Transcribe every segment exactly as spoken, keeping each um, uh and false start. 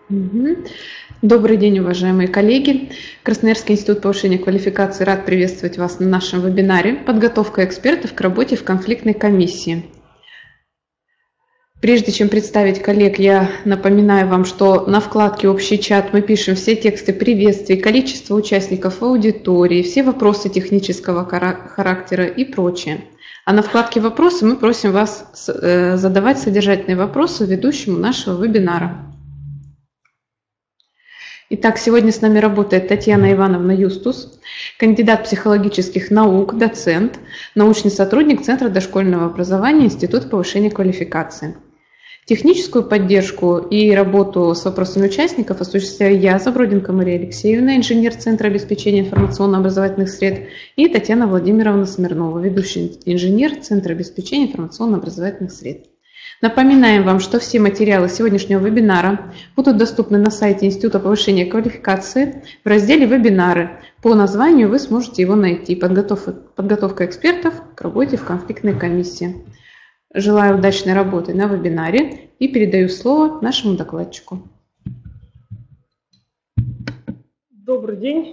Мгм. Добрый день, уважаемые коллеги. Красноярский институт повышения квалификации рад приветствовать вас на нашем вебинаре «Подготовка экспертов к работе в конфликтной комиссии». Прежде чем представить коллег, я напоминаю вам, что на вкладке «Общий чат» мы пишем все тексты приветствий, количество участников в аудитории, все вопросы технического характера и прочее. А на вкладке «Вопросы» мы просим вас задавать содержательные вопросы ведущему нашего вебинара. Итак, сегодня с нами работает Татьяна Ивановна Юстус, кандидат психологических наук, доцент, научный сотрудник Центра дошкольного образования Института повышения квалификации. Техническую поддержку и работу с вопросами участников осуществляю я, Заброденко Мария Алексеевна, инженер Центра обеспечения информационно-образовательных сред, и Татьяна Владимировна Смирнова, ведущий инженер Центра обеспечения информационно-образовательных сред. Напоминаем вам, что все материалы сегодняшнего вебинара будут доступны на сайте Института повышения квалификации в разделе «Вебинары». По названию вы сможете его найти. Подготовка, подготовка экспертов к работе в конфликтной комиссии. Желаю удачной работы на вебинаре и передаю слово нашему докладчику. Добрый день.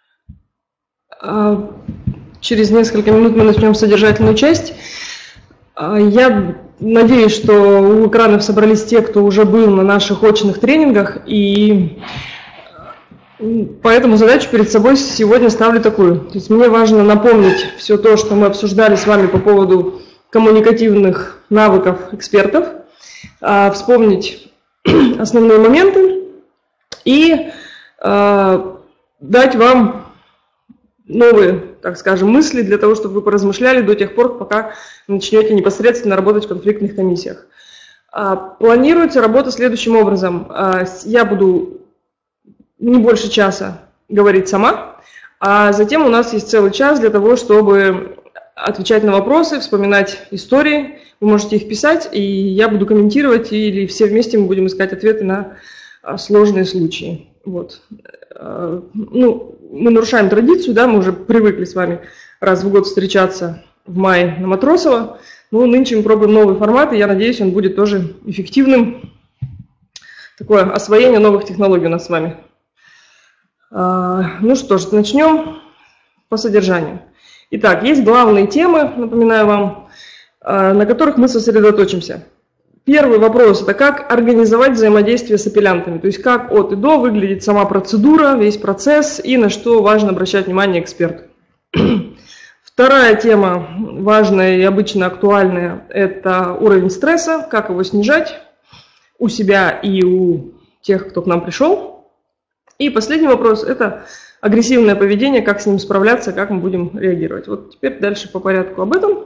Через несколько минут мы начнем содержательную часть. Я надеюсь, что у экранов собрались те, кто уже был на наших очных тренингах, и поэтому задачу перед собой сегодня ставлю такую. То есть мне важно напомнить все то, что мы обсуждали с вами по поводу коммуникативных навыков экспертов, вспомнить основные моменты и дать вам новые, так скажем, мысли для того, чтобы вы поразмышляли до тех пор, пока начнете непосредственно работать в конфликтных комиссиях. Планируется работа следующим образом. Я буду не больше часа говорить сама, а затем у нас есть целый час для того, чтобы отвечать на вопросы, вспоминать истории. Вы можете их писать, и я буду комментировать, или все вместе мы будем искать ответы на сложные случаи. Вот. Ну, мы нарушаем традицию, да, мы уже привыкли с вами раз в год встречаться в мае на Матросова. Но нынче мы пробуем новый формат, и я надеюсь, он будет тоже эффективным. Такое освоение новых технологий у нас с вами. Ну что ж, начнем по содержанию. Итак, есть главные темы, напоминаю вам, на которых мы сосредоточимся. Первый вопрос – это как организовать взаимодействие с апеллянтами, то есть как от и до выглядит сама процедура, весь процесс и на что важно обращать внимание эксперту. Вторая тема, важная и обычно актуальная, это уровень стресса, как его снижать у себя и у тех, кто к нам пришел. И последний вопрос – это агрессивное поведение, как с ним справляться, как мы будем реагировать. Вот теперь дальше по порядку об этом.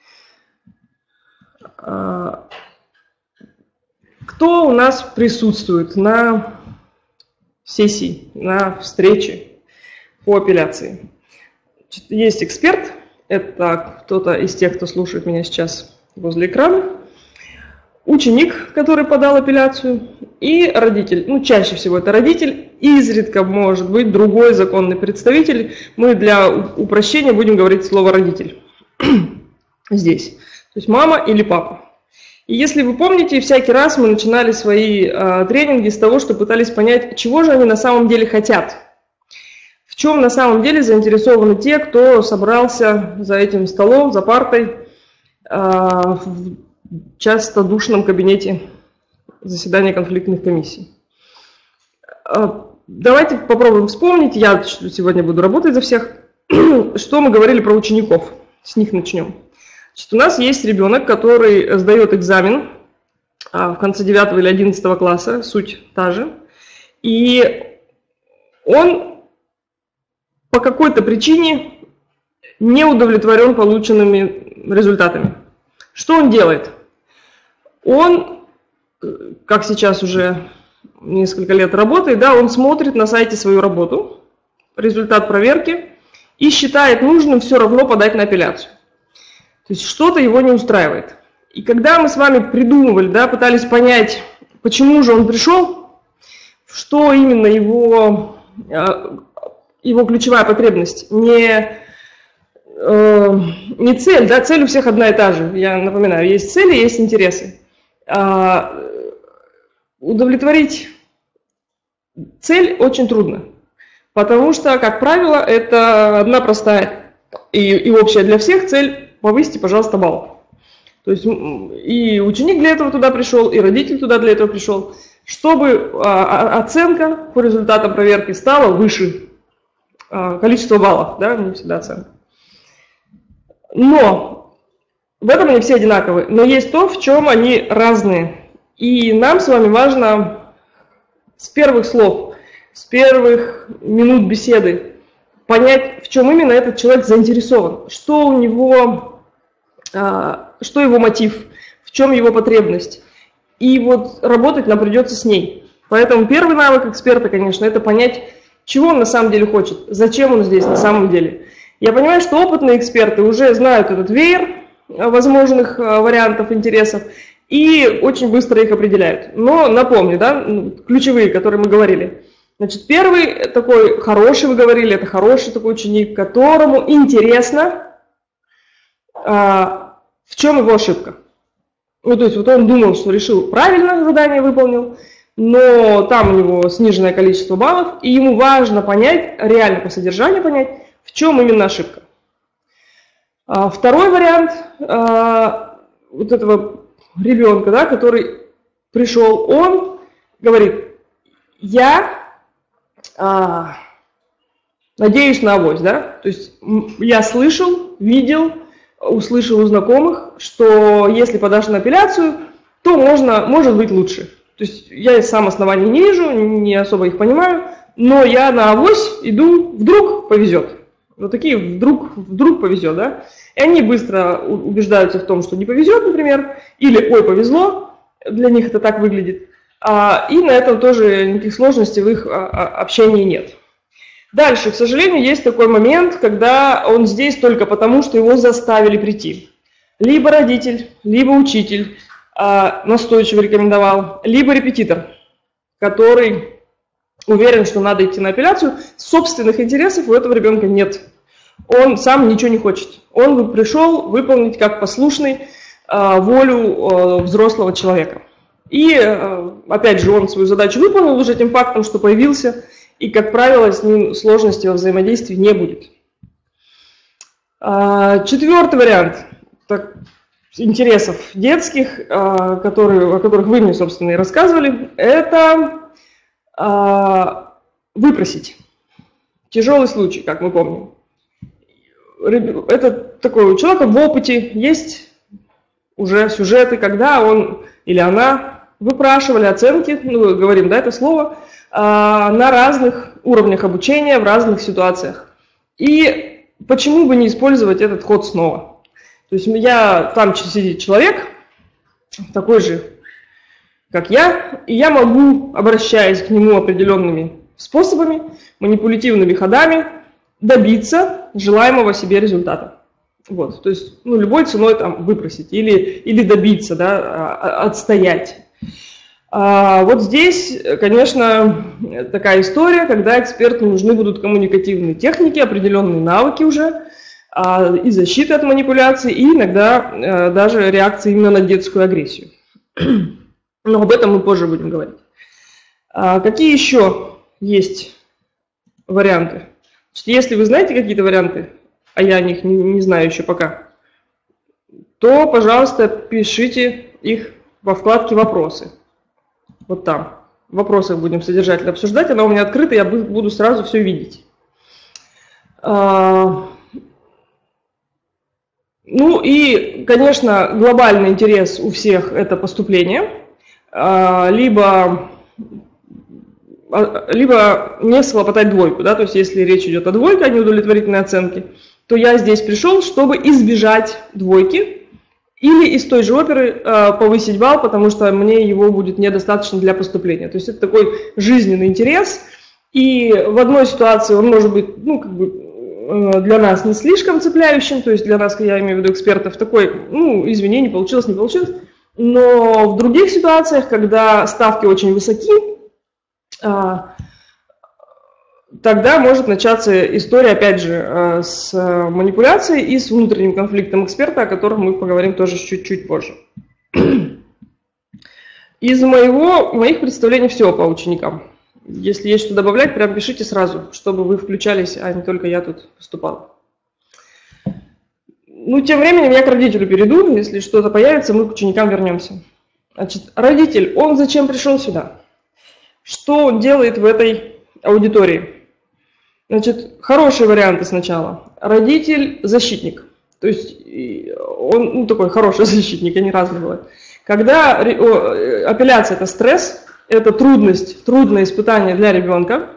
Кто у нас присутствует на сессии, на встрече по апелляции? Есть эксперт, это кто-то из тех, кто слушает меня сейчас возле экрана, ученик, который подал апелляцию, и родитель. Ну, чаще всего это родитель, изредка может быть другой законный представитель. Мы для упрощения будем говорить слово «родитель» здесь. То есть мама или папа. И если вы помните, всякий раз мы начинали свои э, тренинги с того, что пытались понять, чего же они на самом деле хотят. В чем на самом деле заинтересованы те, кто собрался за этим столом, за партой, э, в часто душном кабинете заседания конфликтных комиссий. Э, давайте попробуем вспомнить, я сегодня буду работать за всех, что мы говорили про учеников. С них начнем. Значит, у нас есть ребенок, который сдает экзамен в конце девятого или одиннадцатого класса, суть та же, и он по какой-то причине не удовлетворен полученными результатами. Что он делает? Он, как сейчас уже несколько лет работает, да, он смотрит на сайте свою работу, результат проверки, и считает нужным все равно подать на апелляцию. То есть что-то его не устраивает. И когда мы с вами придумывали, да, пытались понять, почему же он пришел, что именно его, его ключевая потребность, не, не цель, да, цель у всех одна и та же. Я напоминаю, есть цели, есть интересы. Удовлетворить цель очень трудна, потому что, как правило, это одна простая и, и общая для всех цель – повысьте, пожалуйста, балл. То есть и ученик для этого туда пришел, и родитель туда для этого пришел, чтобы а, оценка по результатам проверки стала выше а, количества баллов, да, не всегда оценка. Но в этом они все одинаковые, но есть то, в чем они разные. И нам с вами важно с первых слов, с первых минут беседы понять, в чем именно этот человек заинтересован, что у него, что его мотив, в чем его потребность. И вот работать нам придется с ней. Поэтому первый навык эксперта, конечно, это понять, чего он на самом деле хочет, зачем он здесь на самом деле. Я понимаю, что опытные эксперты уже знают этот веер возможных вариантов интересов, и очень быстро их определяют. Но напомню, да, ключевые, которые мы говорили. Значит, первый такой хороший, вы говорили, это хороший такой ученик, которому интересно, а, в чем его ошибка. Ну, то есть вот он думал, что решил правильно, задание выполнил, но там у него сниженное количество баллов, и ему важно понять, реально по содержанию понять, в чем именно ошибка. А, второй вариант а, вот этого ребенка, да, который пришел, он говорит, я а, надеюсь на авось, да, то есть я слышал, видел, услышал у знакомых, что если подашь на апелляцию, то можно, может быть лучше. То есть я сам оснований не вижу, не особо их понимаю, но я на авось иду, вдруг повезет. Вот такие вдруг, вдруг повезет, да? И они быстро убеждаются в том, что не повезет, например, или ой, повезло, для них это так выглядит. А, и на этом тоже никаких сложностей в их а, общении нет. Дальше, к сожалению, есть такой момент, когда он здесь только потому, что его заставили прийти. Либо родитель, либо учитель а, настойчиво рекомендовал, либо репетитор, который уверен, что надо идти на апелляцию. Собственных интересов у этого ребенка нет. Он сам ничего не хочет. Он бы пришел выполнить как послушный а, волю а, взрослого человека. И, а, опять же, он свою задачу выполнил уже тем фактом, что появился, и, как правило, с ним сложностей во взаимодействии не будет. А, четвертый вариант так, интересов детских, а, которые, о которых вы мне, собственно, и рассказывали, это а, выпросить. Тяжелый случай, как мы помним. Это такой у человека в опыте есть уже сюжеты, когда он или она выпрашивали оценки, ну, говорим, да, это слово, на разных уровнях обучения, в разных ситуациях. И почему бы не использовать этот ход снова? То есть я, там сидит человек, такой же, как я, и я могу, обращаясь к нему определенными способами, манипулятивными ходами, добиться желаемого себе результата. Вот, то есть ну, любой ценой там, выпросить или, или добиться, да, отстоять. А вот здесь, конечно, такая история, когда эксперту нужны будут коммуникативные техники, определенные навыки уже, а, и защита от манипуляций, и иногда а, даже реакция именно на детскую агрессию. Но об этом мы позже будем говорить. А какие еще есть варианты? Если вы знаете какие-то варианты, а я о них не, не знаю еще пока, то, пожалуйста, пишите их во вкладке «Вопросы». Вот там. В вопросах будем содержательно обсуждать. Она у меня открыта, я буду сразу все видеть. А, ну и, конечно, глобальный интерес у всех – это поступление. А, либо... либо не схлопотать двойку, да, то есть если речь идет о двойке, о неудовлетворительной оценке, то я здесь пришел, чтобы избежать двойки или из той же оперы э, повысить балл, потому что мне его будет недостаточно для поступления. То есть это такой жизненный интерес, и в одной ситуации он может быть, ну, как бы э, для нас не слишком цепляющим, то есть для нас, я имею в виду экспертов, такой, ну, извини, не получилось, не получилось, но в других ситуациях, когда ставки очень высоки, тогда может начаться история, опять же, с манипуляцией и с внутренним конфликтом эксперта, о котором мы поговорим тоже чуть-чуть позже. Из моего, моих представлений все по ученикам. Если есть что добавлять, прям пишите сразу, чтобы вы включались, а не только я тут выступал. Ну, тем временем я к родителю перейду. Если что-то появится, мы к ученикам вернемся. Значит, родитель, он зачем пришел сюда? Что он делает в этой аудитории? Значит, хорошие варианты сначала. Родитель – защитник. То есть он ну, такой хороший защитник, они разные бывают. Когда апелляция – это стресс, это трудность, трудное испытание для ребенка,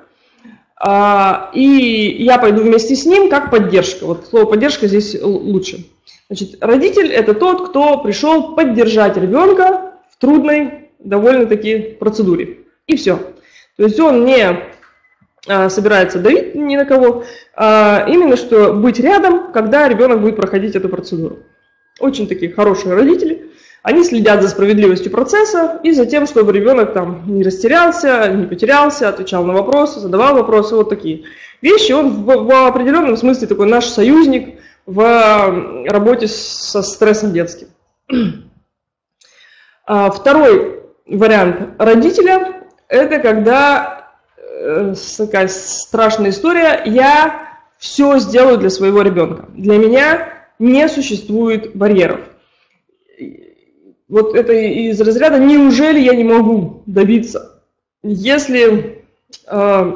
и я пойду вместе с ним как поддержка. Вот слово «поддержка» здесь лучше. Значит, родитель – это тот, кто пришел поддержать ребенка в трудной, довольно-таки процедуре. И все. То есть он не собирается давить ни на кого, а именно что быть рядом, когда ребенок будет проходить эту процедуру. Очень такие хорошие родители. Они следят за справедливостью процесса и за тем, чтобы ребенок там не растерялся, не потерялся, отвечал на вопросы, задавал вопросы. Вот такие вещи. Он в, в определенном смысле такой наш союзник в работе со стрессом детским. Второй вариант родителя – это когда такая страшная история, я все сделаю для своего ребенка. Для меня не существует барьеров. Вот это из разряда «неужели я не могу добиться?» Если э,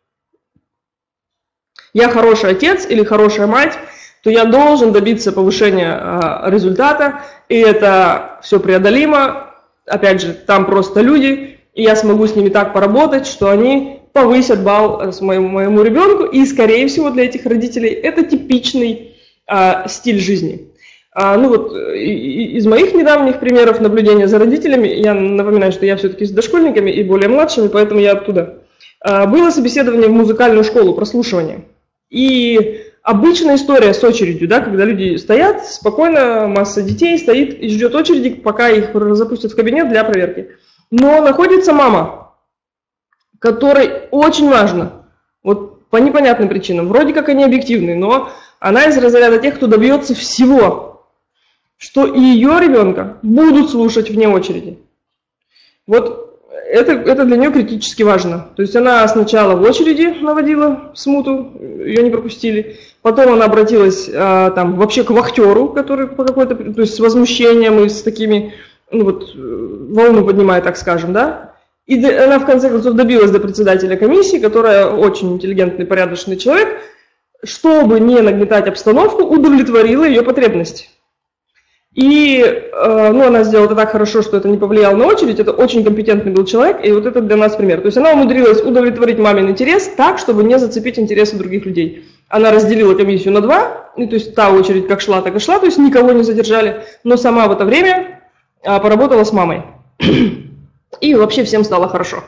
я хороший отец или хорошая мать, то я должен добиться повышения э, результата, и это все преодолимо. Опять же, там просто люди, и я смогу с ними так поработать, что они повысят балл моему, моему ребенку, и, скорее всего, для этих родителей это типичный э, стиль жизни. А, ну вот, из моих недавних примеров наблюдения за родителями, я напоминаю, что я все-таки с дошкольниками и более младшими, поэтому я оттуда. А, было собеседование в музыкальную школу, прослушивание. И обычная история с очередью, да, когда люди стоят, спокойно, масса детей стоит и ждет очереди, пока их запустят в кабинет для проверки. Но находится мама, которой очень важно, вот по непонятным причинам, вроде как они объективные, но она из разряда тех, кто добьется всего, что и ее ребенка будут слушать вне очереди. Вот это, это для нее критически важно. То есть она сначала в очереди наводила смуту, ее не пропустили, потом она обратилась а, там, вообще к вахтеру, который по какой-то, то есть с возмущением и с такими, ну вот, волну поднимает, так скажем, да. И она в конце концов добилась до председателя комиссии, которая очень интеллигентный, порядочный человек, чтобы не нагнетать обстановку, удовлетворила ее потребность. И э, ну, она сделала это так хорошо, что это не повлияло на очередь, это очень компетентный был человек, и вот это для нас пример. То есть она умудрилась удовлетворить мамин интерес так, чтобы не зацепить интересы других людей. Она разделила комиссию на два, и, то есть та очередь как шла, так и шла, то есть никого не задержали, но сама в это время а, поработала с мамой. И вообще всем стало хорошо.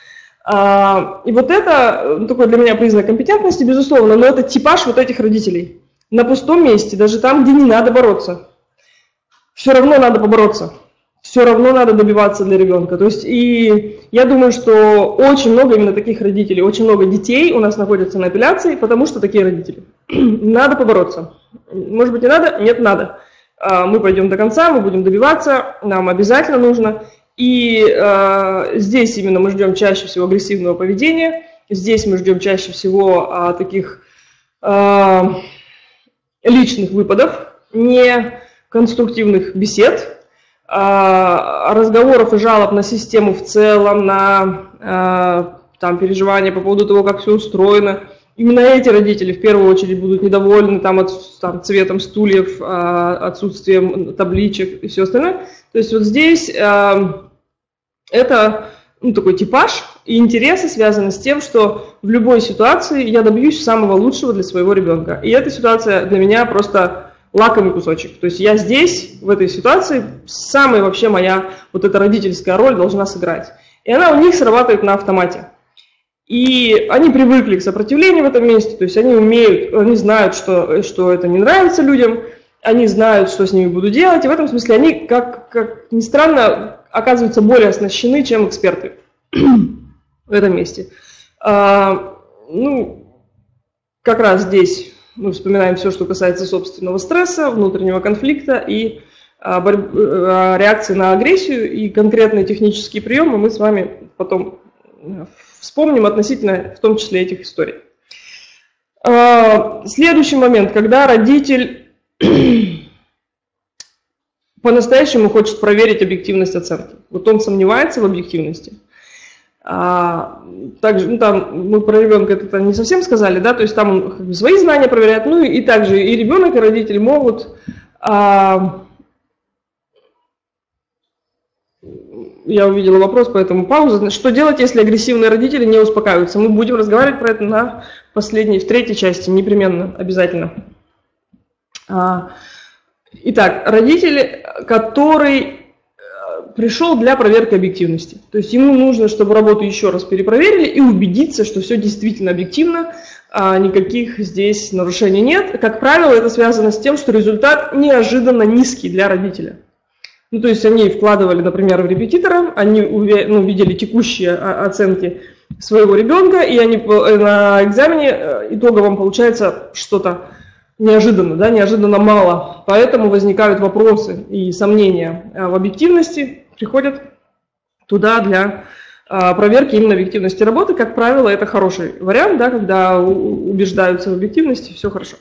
А, и вот это ну, такой для меня признак компетентности, безусловно, но это типаж вот этих родителей. На пустом месте, даже там, где не надо бороться. Все равно надо побороться, все равно надо добиваться для ребенка. То есть, и я думаю, что очень много именно таких родителей, очень много детей у нас находятся на апелляции, потому что такие родители. Надо побороться. Может быть, не надо? Нет, надо. Мы пойдем до конца, мы будем добиваться, нам обязательно нужно. И э, здесь именно мы ждем чаще всего агрессивного поведения, здесь мы ждем чаще всего э, таких э, личных выпадов, не конструктивных бесед, разговоров и жалоб на систему в целом, на там, переживания по поводу того, как все устроено. Именно эти родители в первую очередь будут недовольны там, от, там, цветом стульев, отсутствием табличек и все остальное. То есть вот здесь это ну, такой типаж, и интересы связаны с тем, что в любой ситуации я добьюсь самого лучшего для своего ребенка. И эта ситуация для меня просто лакомый кусочек. То есть я здесь, в этой ситуации, самая вообще моя вот эта родительская роль должна сыграть. И она у них срабатывает на автомате. И они привыкли к сопротивлению в этом месте, то есть они умеют, они знают, что, что это не нравится людям, они знают, что с ними буду делать, и в этом смысле они, как, как ни странно, оказываются более оснащены, чем эксперты в этом месте. А, ну, как раз здесь мы вспоминаем все, что касается собственного стресса, внутреннего конфликта и а, борьб... а, реакции на агрессию, и конкретные технические приемы мы с вами потом в вспомним относительно в том числе этих историй. Следующий момент, когда родитель по-настоящему хочет проверить объективность оценки. Вот он сомневается в объективности. А, также, ну, там мы про ребенка это не совсем сказали, да, то есть там он как бы свои знания проверяет, ну и, и также и ребенок, и родитель могут. А, я увидела вопрос, поэтому пауза. Что делать, если агрессивные родители не успокаиваются? Мы будем разговаривать про это на последней, в третьей части, непременно, обязательно. А, итак, родитель, который пришел для проверки объективности. То есть ему нужно, чтобы работу еще раз перепроверили и убедиться, что все действительно объективно, а никаких здесь нарушений нет. Как правило, это связано с тем, что результат неожиданно низкий для родителя. Ну, то есть они вкладывали, например, в репетитора, они ну, видели текущие оценки своего ребенка, и они на экзамене итоговом получается что-то неожиданно, да, неожиданно мало. Поэтому возникают вопросы и сомнения в объективности, приходят туда для а, проверки именно объективности работы. Как правило, это хороший вариант, да, когда убеждаются в объективности, все хорошо.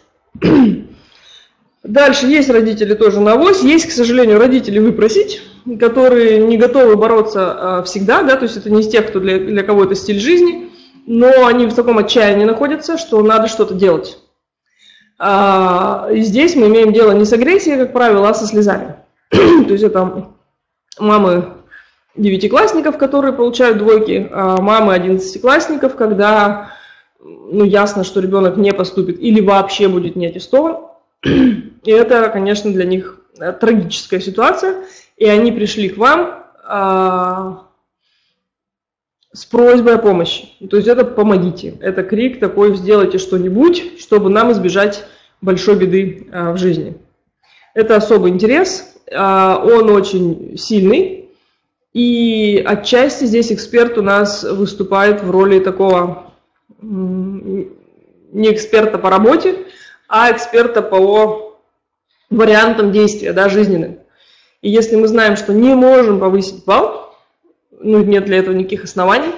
Дальше есть родители тоже на авось, есть, к сожалению, родители выпросить, которые не готовы бороться а, всегда, да, то есть это не из тех, кто для, для кого это стиль жизни, но они в таком отчаянии находятся, что надо что-то делать. А, и здесь мы имеем дело не с агрессией, как правило, а со слезами. То есть это мамы девятиклассников, которые получают двойки, а мамы одиннадцатиклассников, когда ну, ясно, что ребенок не поступит или вообще будет не аттестован. И это, конечно, для них трагическая ситуация. И они пришли к вам а, с просьбой о помощи. То есть это «помогите». Это крик такой «сделайте что-нибудь, чтобы нам избежать большой беды а, в жизни». Это особый интерес. Он очень сильный, и отчасти здесь эксперт у нас выступает в роли такого не эксперта по работе, а эксперта по вариантам действия, да, жизненным. И если мы знаем, что не можем повысить балл, ну, нет для этого никаких оснований,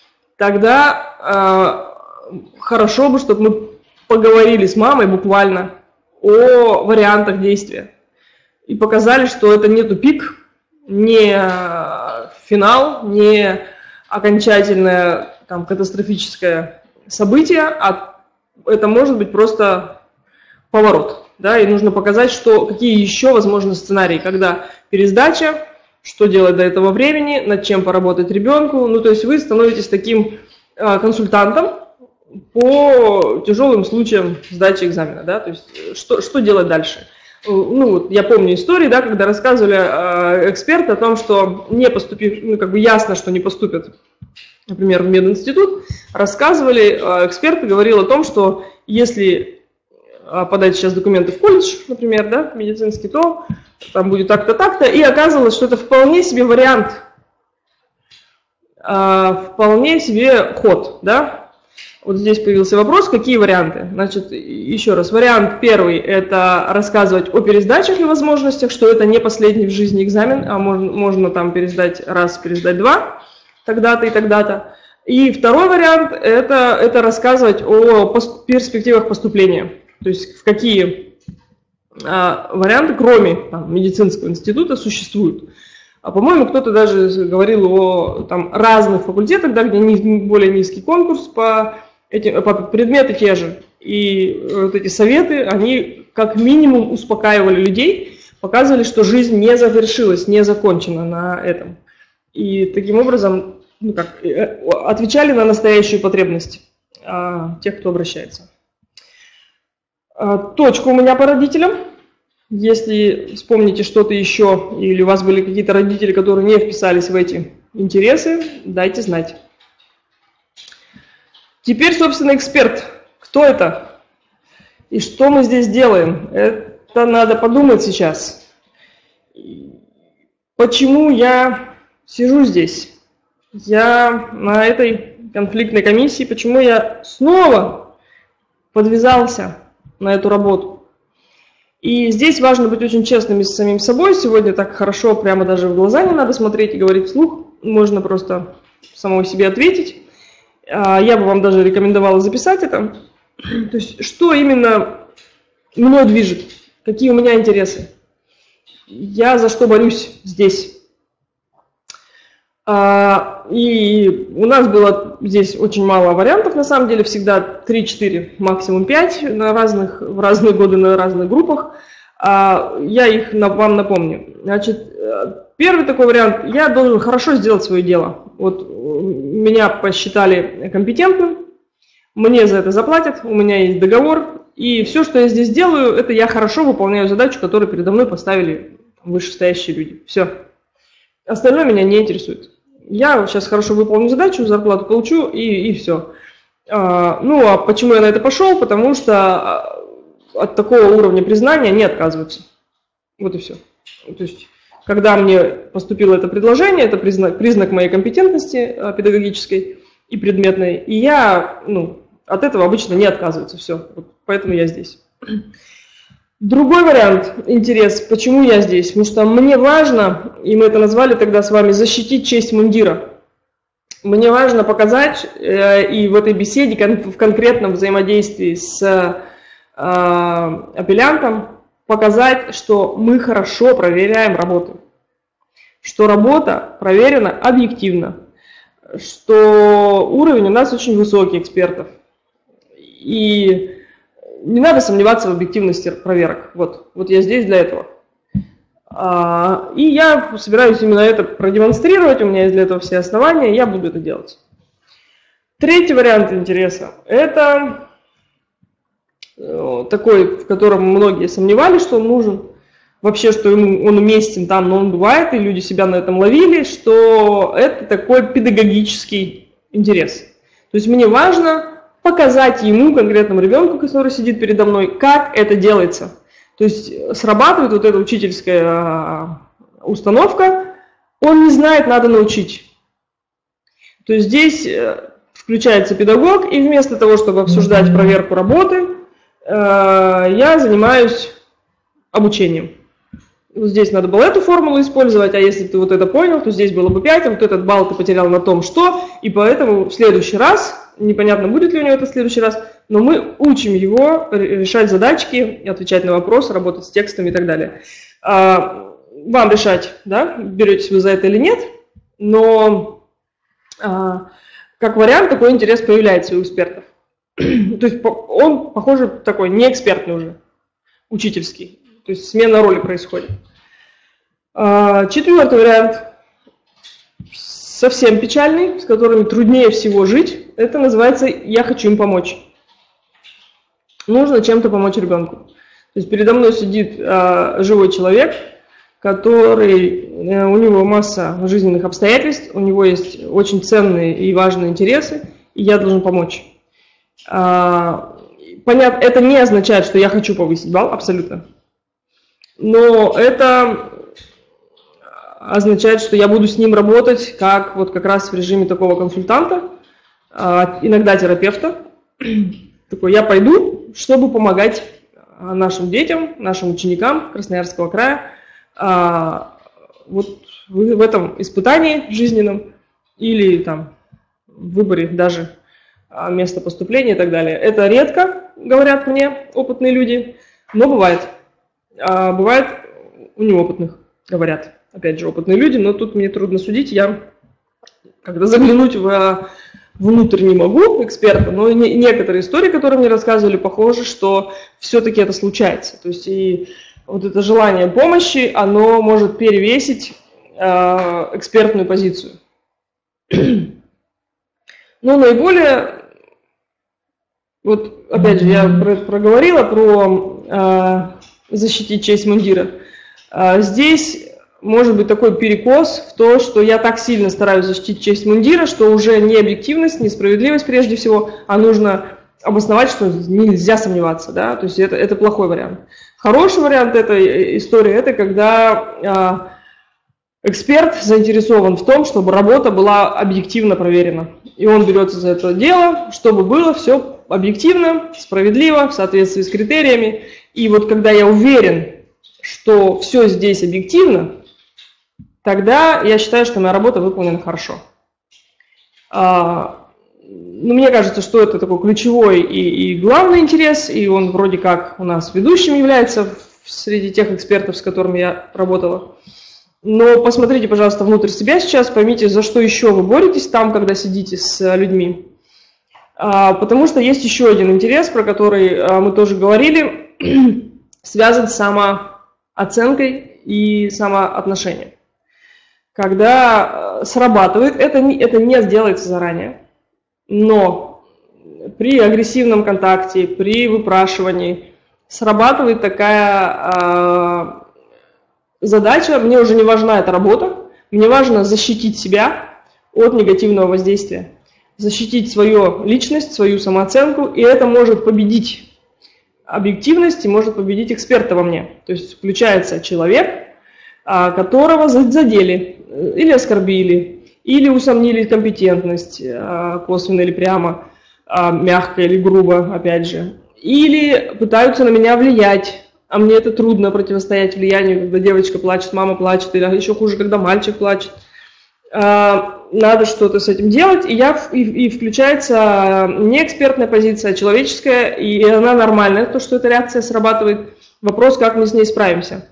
тогда э, хорошо бы, чтобы мы поговорили с мамой буквально о вариантах действия. И показали, что это не тупик, не финал, не окончательное там, катастрофическое событие, а это может быть просто поворот. Да? И нужно показать, что, какие еще возможны сценарии, когда пересдача, что делать до этого времени, над чем поработать ребенку. Ну, то есть вы становитесь таким а, консультантом по тяжелым случаям сдачи экзамена. Да? То есть что, что делать дальше? Ну, вот я помню истории, да, когда рассказывали э, эксперты о том, что не поступив, ну, как бы ясно, что не поступят, например, в мединститут, рассказывали, э, эксперты говорили о том, что если э, подать сейчас документы в колледж, например, да, медицинский, то там будет так-то, так-то, и оказывалось, что это вполне себе вариант, э, вполне себе ход, да. Вот здесь появился вопрос, какие варианты. Значит, еще раз, вариант первый – это рассказывать о пересдачах и возможностях, что это не последний в жизни экзамен, а можно, можно там пересдать раз, пересдать два, тогда-то и тогда-то. И второй вариант – это, это рассказывать о перспективах поступления. То есть в какие а, варианты, кроме там, медицинского института, существуют. А по-моему, кто-то даже говорил о там, разных факультетах, да, где более низкий конкурс по эти, предметы те же. И вот эти советы, они как минимум успокаивали людей, показывали, что жизнь не завершилась, не закончена на этом. И таким образом ну, как, отвечали на настоящую потребность а, тех, кто обращается. А, точка у меня по родителям. Если вспомните что-то еще, или у вас были какие-то родители, которые не вписались в эти интересы, дайте знать. Теперь, собственно, эксперт. Кто это? И что мы здесь делаем? Это надо подумать сейчас. Почему я сижу здесь? Я на этой конфликтной комиссии, почему я снова подвязался на эту работу? И здесь важно быть очень честными с самим собой. Сегодня так хорошо, прямо даже в глаза не надо смотреть и говорить вслух. Можно просто самому себе ответить. Я бы вам даже рекомендовала записать это. То есть, что именно мной движет, какие у меня интересы, я за что борюсь здесь. И у нас было здесь очень мало вариантов, на самом деле, всегда три-четыре, максимум пять на разных, в разные годы на разных группах. Я их вам напомню. Значит, первый такой вариант, я должен хорошо сделать свое дело. Вот меня посчитали компетентным, мне за это заплатят, у меня есть договор, и все, что я здесь делаю, это я хорошо выполняю задачу, которую передо мной поставили вышестоящие люди. Все. Остальное меня не интересует. Я сейчас хорошо выполню задачу, зарплату получу, и, и все. А, ну, а почему я на это пошел? Потому что от такого уровня признания не отказываются. Вот и все. То есть, когда мне поступило это предложение, это признак, признак моей компетентности педагогической и предметной, и я, ну, от этого обычно не отказываются. Все. Вот поэтому я здесь. Другой вариант, интерес, почему я здесь? Потому что мне важно, и мы это назвали тогда с вами, защитить честь мундира. Мне важно показать, и в этой беседе, в конкретном взаимодействии с апеллянтом, показать, что мы хорошо проверяем работу, что работа проверена объективно, что уровень у нас очень высокий экспертов. И не надо сомневаться в объективности проверок. Вот, вот я здесь для этого. А, и я собираюсь именно это продемонстрировать, у меня есть для этого все основания, я буду это делать. Третий вариант интереса – это такой, в котором многие сомневались, что он нужен, вообще, что ему, он уместен там, но он бывает, и люди себя на этом ловили, что это такой педагогический интерес. То есть мне важно показать ему, конкретному ребенку, который сидит передо мной, как это делается. То есть срабатывает вот эта учительская установка, он не знает, надо научить. То есть здесь включается педагог, и вместо того, чтобы обсуждать проверку работы, я занимаюсь обучением. Вот здесь надо было эту формулу использовать, а если ты вот это понял, то здесь было бы пять, а вот этот балл ты потерял на том, что, и поэтому в следующий раз, непонятно, будет ли у него это в следующий раз, но мы учим его решать задачки, отвечать на вопросы, работать с текстами и так далее. Вам решать, да, беретесь вы за это или нет, но как вариант такой интерес появляется у экспертов. То есть он, похоже, такой не экспертный уже, учительский. То есть смена роли происходит. Четвертый вариант, совсем печальный, с которыми труднее всего жить, это называется «я хочу им помочь». Нужно чем-то помочь ребенку. То есть передо мной сидит живой человек, который, у него масса жизненных обстоятельств, у него есть очень ценные и важные интересы, и я должен помочь. Понятно, это не означает, что я хочу повысить балл, абсолютно. Но это означает, что я буду с ним работать как вот как раз в режиме такого консультанта, иногда терапевта. Такой, я пойду, чтобы помогать нашим детям, нашим ученикам Красноярского края вот в этом испытании жизненном или там в выборе даже места поступления и так далее. Это редко, говорят мне опытные люди, но бывает. А бывает у неопытных, говорят, опять же, опытные люди, но тут мне трудно судить, я когда заглянуть в, внутрь не могу, эксперта, но не, некоторые истории, которые мне рассказывали, похоже, что все-таки это случается. То есть и вот это желание помощи, оно может перевесить э, экспертную позицию. Но наиболее, вот опять же, я про, проговорила про... Э, защитить честь мундира. Здесь может быть такой перекос в то, что я так сильно стараюсь защитить честь мундира, что уже не объективность, не справедливость прежде всего, а нужно обосновать, что нельзя сомневаться. Да? То есть это, это плохой вариант. Хороший вариант этой истории – это когда эксперт заинтересован в том, чтобы работа была объективно проверена. И он берется за это дело, чтобы было все объективно, справедливо, в соответствии с критериями. И вот когда я уверен, что все здесь объективно, тогда я считаю, что моя работа выполнена хорошо. ну, мне кажется, что это такой ключевой и, и главный интерес, и он вроде как у нас ведущим является среди тех экспертов, с которыми я работала. Но посмотрите, пожалуйста, внутрь себя сейчас, поймите, за что еще вы боретесь там, когда сидите с людьми. Потому что есть еще один интерес, про который мы тоже говорили, связан с самооценкой и самоотношением. Когда срабатывает, это не, это не делается заранее, но при агрессивном контакте, при выпрашивании срабатывает такая э, задача, мне уже не важна эта работа, мне важно защитить себя от негативного воздействия, защитить свою личность, свою самооценку, и это может победить объективность и может победить эксперта во мне. То есть включается человек, которого задели или оскорбили, или усомнили компетентность, косвенно или прямо, мягко или грубо, опять же, или пытаются на меня влиять, а мне это трудно противостоять влиянию, когда девочка плачет, мама плачет, или еще хуже, когда мальчик плачет. Надо что-то с этим делать, и, я, и, и включается не экспертная позиция, а человеческая, и она нормальная, то, что эта реакция срабатывает. Вопрос, как мы с ней справимся.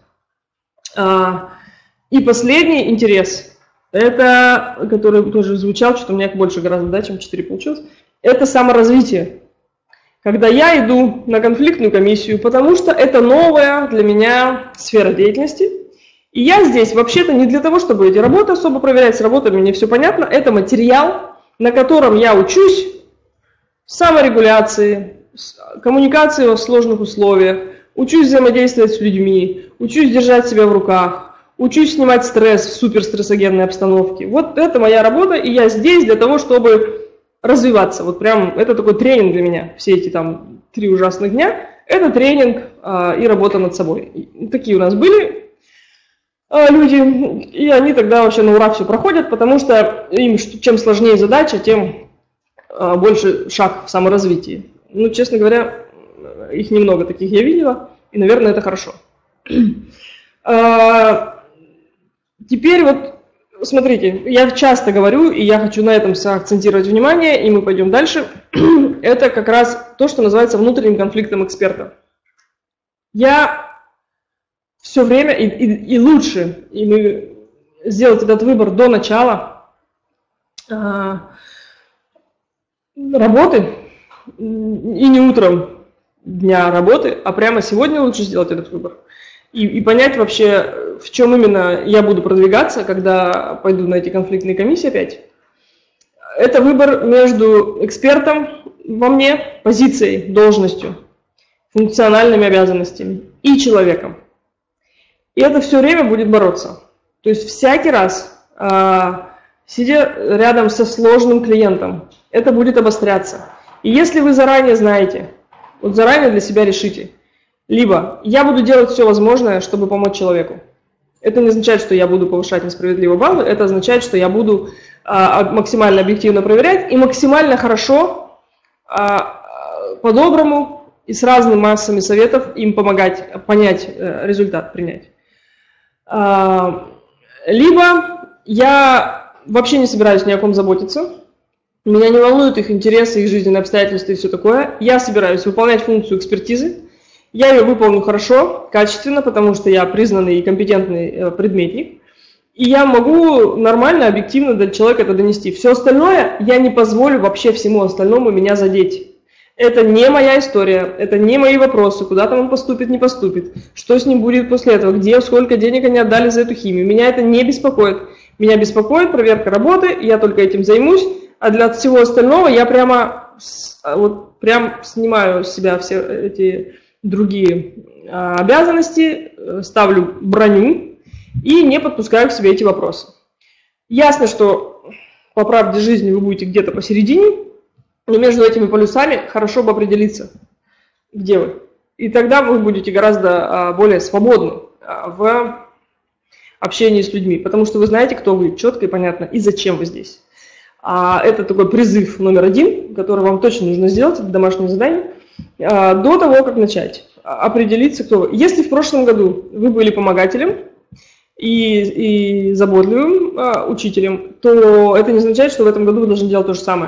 И последний интерес, это, который тоже звучал, что у меня их больше гораздо, да, чем четыре получилось, это саморазвитие. Когда я иду на конфликтную комиссию, потому что это новая для меня сфера деятельности, и я здесь вообще-то не для того, чтобы эти работы особо проверять, с работами мне все понятно, это материал, на котором я учусь саморегуляции, коммуникации в сложных условиях, учусь взаимодействовать с людьми, учусь держать себя в руках, учусь снимать стресс в суперстрессогенной обстановке. Вот это моя работа, и я здесь для того, чтобы развиваться. Вот прям это такой тренинг для меня. Все эти там три ужасных дня – это тренинг а, и работа над собой. И такие у нас были а, люди, и они тогда вообще на ура все проходят, потому что им чем сложнее задача, тем а, больше шаг в саморазвитии. Ну, честно говоря, их немного таких я видела, и, наверное, это хорошо. А, теперь вот, смотрите, я часто говорю, и я хочу на этом акцентировать внимание, и мы пойдем дальше. Это как раз то, что называется внутренним конфликтом эксперта. Я все время, и, и, и лучше и мы сделать этот выбор до начала а, работы, и не утром дня работы, а прямо сегодня лучше сделать этот выбор. И, и понять вообще, в чем именно я буду продвигаться, когда пойду на эти конфликтные комиссии опять. Это выбор между экспертом во мне, позицией, должностью, функциональными обязанностями и человеком. И это все время будет бороться. То есть всякий раз, сидя рядом со сложным клиентом, это будет обостряться. И если вы заранее знаете, вот заранее для себя решите, либо я буду делать все возможное, чтобы помочь человеку. Это не означает, что я буду повышать несправедливые баллы, это означает, что я буду а, максимально объективно проверять и максимально хорошо, а, по-доброму и с разными массами советов им помогать понять а, результат, принять. А, либо я вообще не собираюсь ни о ком заботиться, меня не волнуют их интересы, их жизненные обстоятельства и все такое. Я собираюсь выполнять функцию экспертизы. Я ее выполню хорошо, качественно, потому что я признанный и компетентный предметник. И я могу нормально, объективно до человека это донести. Все остальное я не позволю вообще всему остальному меня задеть. Это не моя история, это не мои вопросы, куда там он поступит, не поступит, что с ним будет после этого, где, сколько денег они отдали за эту химию. Меня это не беспокоит. Меня беспокоит проверка работы, я только этим займусь. А для всего остального я прямо, вот, прям снимаю с себя все эти другие а, обязанности, ставлю броню и не подпускаю к себе эти вопросы. Ясно, что по правде жизни вы будете где-то посередине, но между этими полюсами хорошо бы определиться, где вы. И тогда вы будете гораздо а, более свободны а, в общении с людьми, потому что вы знаете, кто вы, четко и понятно, и зачем вы здесь. Это такой призыв номер один, который вам точно нужно сделать, это домашнее задание, до того, как начать. Определиться, кто вы. Если в прошлом году вы были помогателем и, и заботливым учителем, то это не означает, что в этом году вы должны делать то же самое.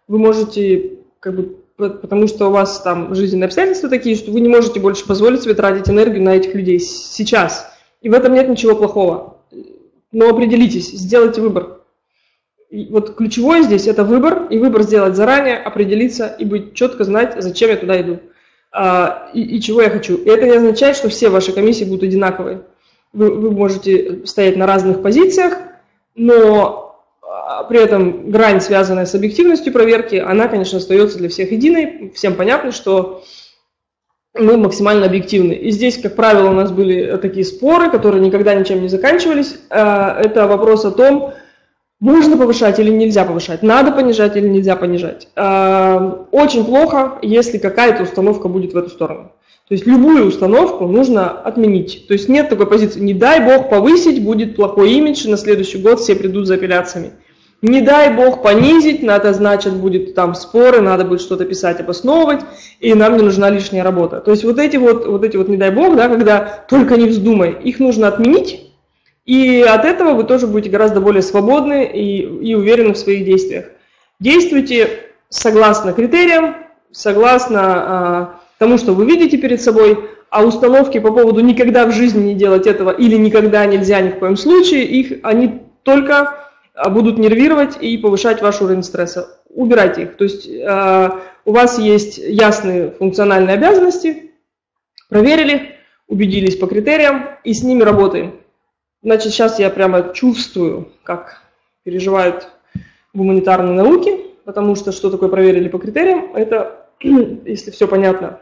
вы можете, как бы, потому что у вас там жизненные обстоятельства такие, что вы не можете больше позволить себе тратить энергию на этих людей сейчас. И в этом нет ничего плохого. Но определитесь, сделайте выбор. И вот ключевое здесь – это выбор, и выбор сделать заранее, определиться и быть четко знать, зачем я туда иду а, и, и чего я хочу. И это не означает, что все ваши комиссии будут одинаковые. Вы, вы можете стоять на разных позициях, но при этом грань, связанная с объективностью проверки, она, конечно, остается для всех единой. Всем понятно, что мы максимально объективны. И здесь, как правило, у нас были такие споры, которые никогда ничем не заканчивались. Это вопрос о том, можно повышать или нельзя повышать, надо понижать или нельзя понижать. Очень плохо, если какая-то установка будет в эту сторону. То есть любую установку нужно отменить. То есть нет такой позиции, не дай бог повысить, будет плохой имидж, и на следующий год все придут за апелляциями. Не дай бог понизить, надо, значит, будет там споры, надо будет что-то писать, обосновывать, и нам не нужна лишняя работа. То есть вот эти вот, вот эти вот не дай бог, да, когда только не вздумай, их нужно отменить, и от этого вы тоже будете гораздо более свободны и, и уверены в своих действиях. Действуйте согласно критериям, согласно а, тому, что вы видите перед собой, а установки по поводу никогда в жизни не делать этого или никогда нельзя ни в коем случае, их они только будут нервировать и повышать ваш уровень стресса. Убирайте их. То есть э, у вас есть ясные функциональные обязанности, проверили, убедились по критериям и с ними работаем. Значит, сейчас я прямо чувствую, как переживают гуманитарные науки, потому что что такое проверили по критериям, это, если все понятно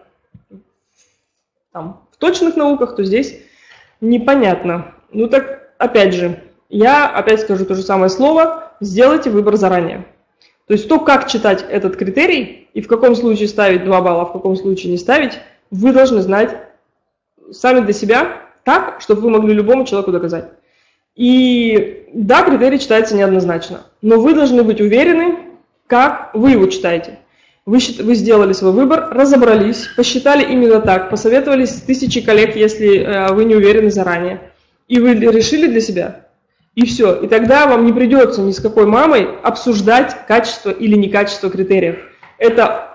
там, в точных науках, то здесь непонятно. Ну так, опять же, я опять скажу то же самое слово, сделайте выбор заранее. То есть то, как читать этот критерий и в каком случае ставить два балла, а в каком случае не ставить, вы должны знать сами для себя так, чтобы вы могли любому человеку доказать. И да, критерий читается неоднозначно, но вы должны быть уверены, как вы его читаете. Вы, вы сделали свой выбор, разобрались, посчитали именно так, посоветовались с тысячей коллег, если э, вы не уверены заранее, и вы решили для себя. И все. И тогда вам не придется ни с какой мамой обсуждать качество или некачество критериев. Это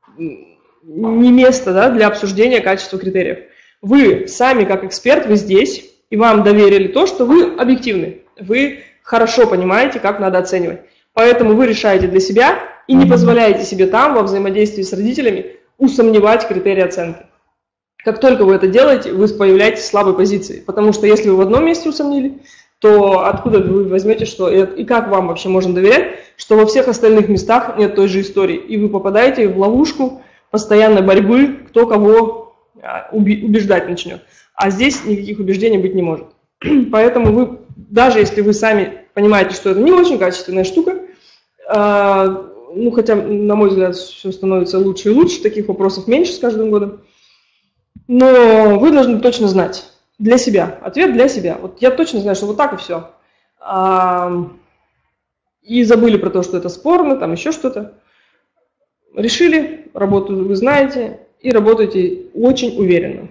не место, да, для обсуждения качества критериев. Вы сами, как эксперт, вы здесь, и вам доверили то, что вы объективны. Вы хорошо понимаете, как надо оценивать. Поэтому вы решаете для себя и не позволяете себе там, во взаимодействии с родителями, усомневать критерии оценки. Как только вы это делаете, вы появляетесь в слабой позиции. Потому что если вы в одном месте усомнили, то откуда вы возьмете, что и как вам вообще можно доверять, что во всех остальных местах нет той же истории, и вы попадаете в ловушку постоянной борьбы, кто кого убеждать начнет. А здесь никаких убеждений быть не может. Поэтому вы, даже если вы сами понимаете, что это не очень качественная штука, ну хотя, на мой взгляд, все становится лучше и лучше, таких вопросов меньше с каждым годом, но вы должны точно знать. Для себя. Ответ для себя. Вот я точно знаю, что вот так и все. А, и забыли про то, что это спорно, там еще что-то. Решили, работу вы знаете, и работаете очень уверенно.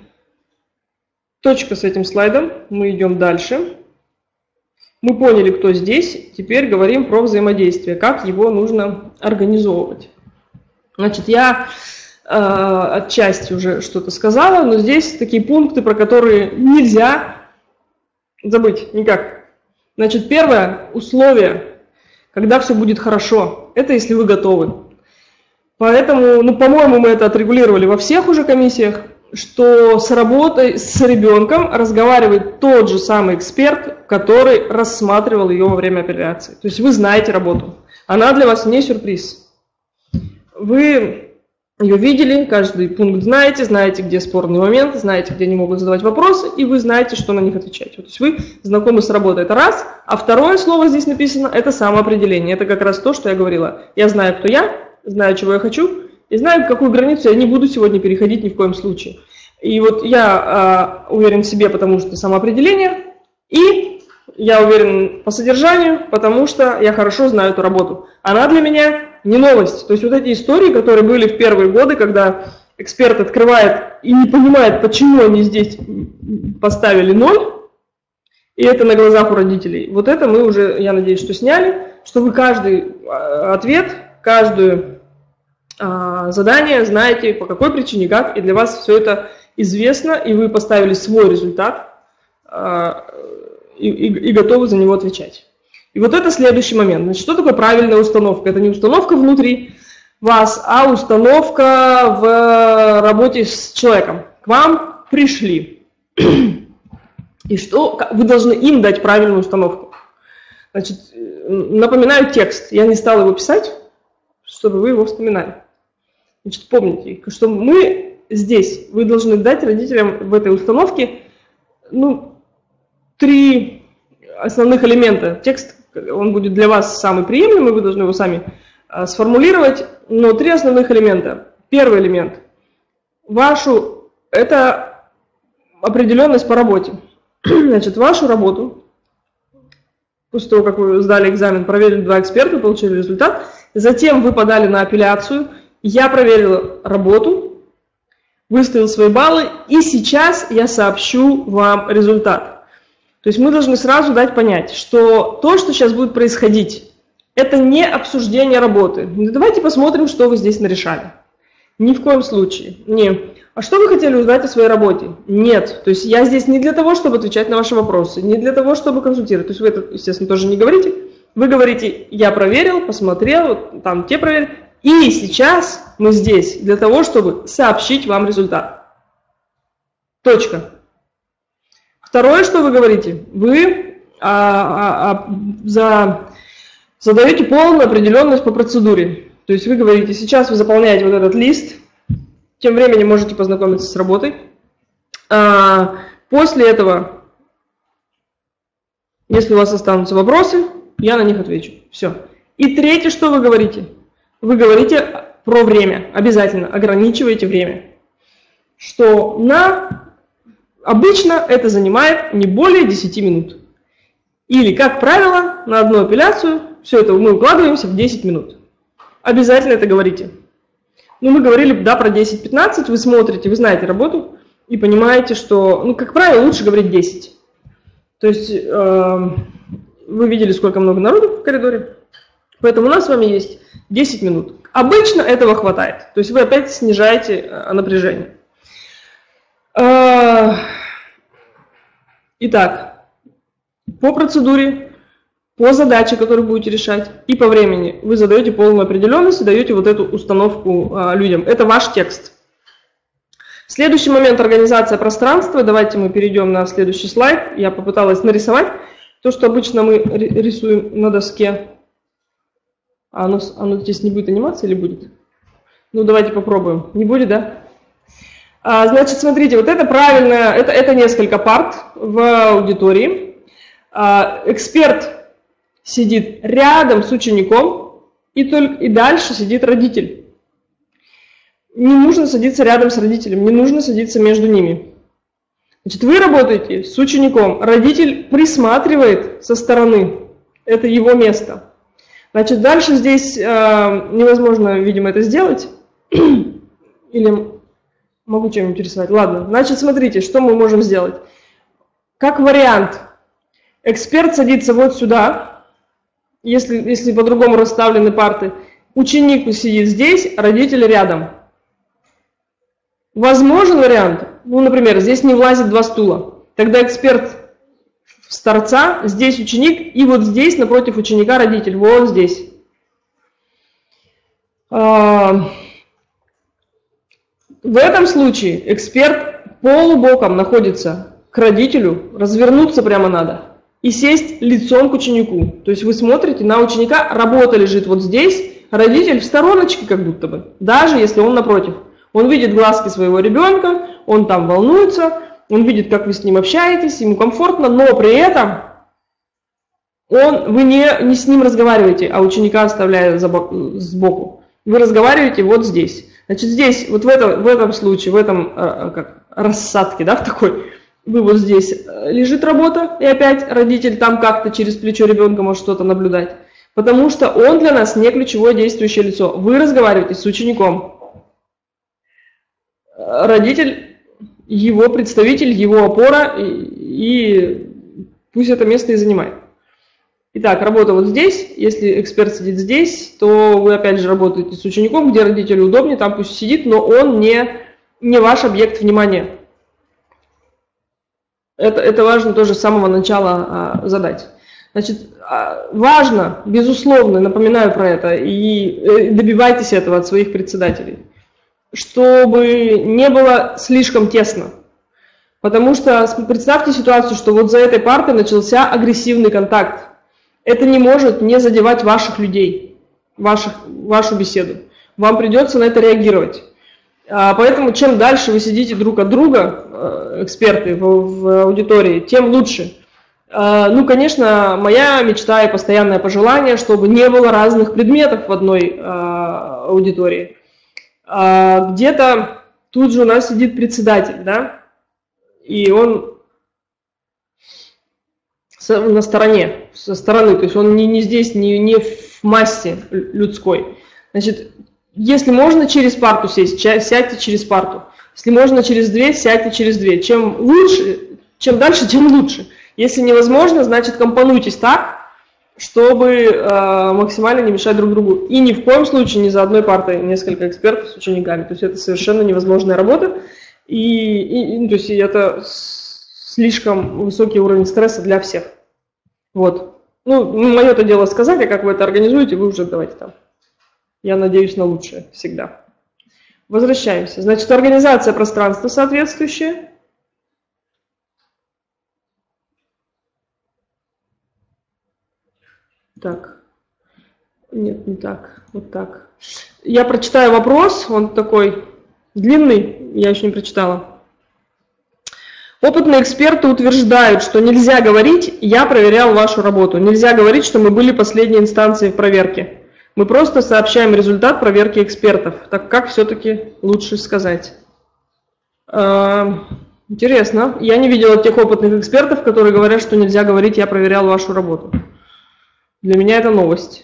Точка с этим слайдом. Мы идем дальше. Мы поняли, кто здесь. Теперь говорим про взаимодействие, как его нужно организовывать. Значит, я... отчасти уже что-то сказала, но здесь такие пункты, про которые нельзя забыть никак. Значит, первое условие, когда все будет хорошо, это если вы готовы. Поэтому, ну, по-моему, мы это отрегулировали во всех уже комиссиях, что с работой с ребенком разговаривает тот же самый эксперт, который рассматривал ее во время операции. То есть вы знаете работу. Она для вас не сюрприз. Вы ее видели, каждый пункт знаете, знаете, где спорные моменты, знаете, где они могут задавать вопросы, и вы знаете, что на них отвечать. То есть вы знакомы с работой, это раз. А второе слово здесь написано, это самоопределение. Это как раз то, что я говорила. Я знаю, кто я, знаю, чего я хочу, и знаю, какую границу я не буду сегодня переходить ни в коем случае. И вот я э, уверен в себе, потому что самоопределение, и я уверен по содержанию, потому что я хорошо знаю эту работу. Она для меня не новость. То есть вот эти истории, которые были в первые годы, когда эксперт открывает и не понимает, почему они здесь поставили ноль, и это на глазах у родителей. Вот это мы уже, я надеюсь, что сняли, что вы каждый ответ, каждую задание, знаете, по какой причине, как, и для вас все это известно, и вы поставили свой результат и, и, и готовы за него отвечать. И вот это следующий момент. Значит, что такое правильная установка? Это не установка внутри вас, а установка в работе с человеком. К вам пришли. И что? Вы должны им дать правильную установку. Значит, напоминаю текст. Я не стала его писать, чтобы вы его вспоминали. Значит, помните, что мы здесь, вы должны дать родителям в этой установке, ну, три основных элемента. Текст, он будет для вас самый приемлемый, вы должны его сами а, сформулировать, но три основных элемента. Первый элемент. Вашу, это определенность по работе. Значит, вашу работу, после того, как вы сдали экзамен, проверили два эксперта, получили результат, затем вы подали на апелляцию, я проверила работу, выставил свои баллы, и сейчас я сообщу вам результат. То есть мы должны сразу дать понять, что то, что сейчас будет происходить, это не обсуждение работы. Давайте посмотрим, что вы здесь нарешали. Ни в коем случае. Не. А что вы хотели узнать о своей работе? Нет. То есть я здесь не для того, чтобы отвечать на ваши вопросы, не для того, чтобы консультировать. То есть вы это, естественно, тоже не говорите. Вы говорите, я проверил, посмотрел, там те проверили. И сейчас мы здесь для того, чтобы сообщить вам результат. Точка. Второе, что вы говорите, вы а, а, а, за, задаете полную определенность по процедуре. То есть вы говорите, сейчас вы заполняете вот этот лист, тем временем можете познакомиться с работой. А, после этого, если у вас останутся вопросы, я на них отвечу. Все. И третье, что вы говорите? Вы говорите про время. Обязательно ограничивайте время. Что на... Обычно это занимает не более десяти минут. Или, как правило, на одну апелляцию все это мы укладываемся в десять минут. Обязательно это говорите. Ну, мы говорили, да, про десять-пятнадцать, вы смотрите, вы знаете работу и понимаете, что, ну, как правило, лучше говорить десять. То есть э, вы видели, сколько много народу в коридоре, поэтому у нас с вами есть десять минут. Обычно этого хватает, то есть вы опять снижаете э, напряжение. Э, итак, по процедуре, по задаче, которую будете решать, и по времени вы задаете полную определенность и даете вот эту установку а, людям. Это ваш текст. Следующий момент — организация пространства. Давайте мы перейдем на следующий слайд. Я попыталась нарисовать то, что обычно мы рисуем на доске. А оно, оно здесь не будет анимации или будет? Ну, давайте попробуем. Не будет, да? А, значит, смотрите, вот это правильно, это, это несколько парт в аудитории. А, эксперт сидит рядом с учеником, и, только, и дальше сидит родитель. Не нужно садиться рядом с родителем, не нужно садиться между ними. Значит, вы работаете с учеником, родитель присматривает со стороны, это его место. Значит, дальше здесь э, невозможно, видимо, это сделать, или могу чем-нибудь рисовать. Ладно, значит, смотрите, что мы можем сделать. Как вариант, эксперт садится вот сюда. Если, если по-другому расставлены парты, ученик сидит здесь, родители рядом. Возможен вариант, ну, например, здесь не влазит два стула. Тогда эксперт с торца, здесь ученик, и вот здесь напротив ученика родитель, вот здесь. В этом случае эксперт полубоком находится к родителю, развернуться прямо надо. И сесть лицом к ученику. То есть вы смотрите на ученика, работа лежит вот здесь, родитель в стороночке как будто бы, даже если он напротив. Он видит глазки своего ребенка, он там волнуется, он видит, как вы с ним общаетесь, ему комфортно, но при этом он, вы не, не с ним разговариваете, а ученика оставляя сбоку. Вы разговариваете вот здесь. Значит, здесь, вот в этом, в этом случае, в этом как, рассадке, да, в такой... Вы вот здесь лежит работа, и опять родитель там как-то через плечо ребенка может что-то наблюдать. Потому что он для нас не ключевое действующее лицо. Вы разговариваете с учеником. Родитель, его представитель, его опора, и, и пусть это место и занимает. Итак, работа вот здесь. Если эксперт сидит здесь, то вы опять же работаете с учеником, где родителю удобнее, там пусть сидит, но он не, не ваш объект внимания. Это, это важно тоже с самого начала а, задать. Значит, а, важно, безусловно, напоминаю про это, и добивайтесь этого от своих председателей, чтобы не было слишком тесно. Потому что представьте ситуацию, что вот за этой партой начался агрессивный контакт. Это не может не задевать ваших людей, ваших, вашу беседу. Вам придется на это реагировать. Поэтому чем дальше вы сидите друг от друга, эксперты в, в аудитории, тем лучше. Ну, конечно, моя мечта и постоянное пожелание, чтобы не было разных предметов в одной аудитории. Где-то тут же у нас сидит председатель, да, и он на стороне, со стороны, то есть он не, не здесь, не, не в массе людской. Значит, если можно через парту сесть, сядьте через парту. Если можно через две, сядьте через две. Чем лучше, чем дальше, тем лучше. Если невозможно, значит компонуйтесь так, чтобы э, максимально не мешать друг другу. И ни в коем случае не за одной партой несколько экспертов с учениками. То есть это совершенно невозможная работа. И, и, то есть это слишком высокий уровень стресса для всех. Вот. Ну, мое-то дело сказать, а как вы это организуете, вы уже давайте там. Я надеюсь на лучшее всегда. Возвращаемся. Значит, организация пространства соответствующая. Так. Нет, не так. Вот так. Я прочитаю вопрос. Он такой длинный. Я еще не прочитала. Опытные эксперты утверждают, что нельзя говорить «я проверял вашу работу». Нельзя говорить, что мы были последней инстанцией в проверке. Мы просто сообщаем результат проверки экспертов. Так как все-таки лучше сказать? Интересно. Я не видела тех опытных экспертов, которые говорят, что нельзя говорить «я проверял вашу работу». Для меня это новость.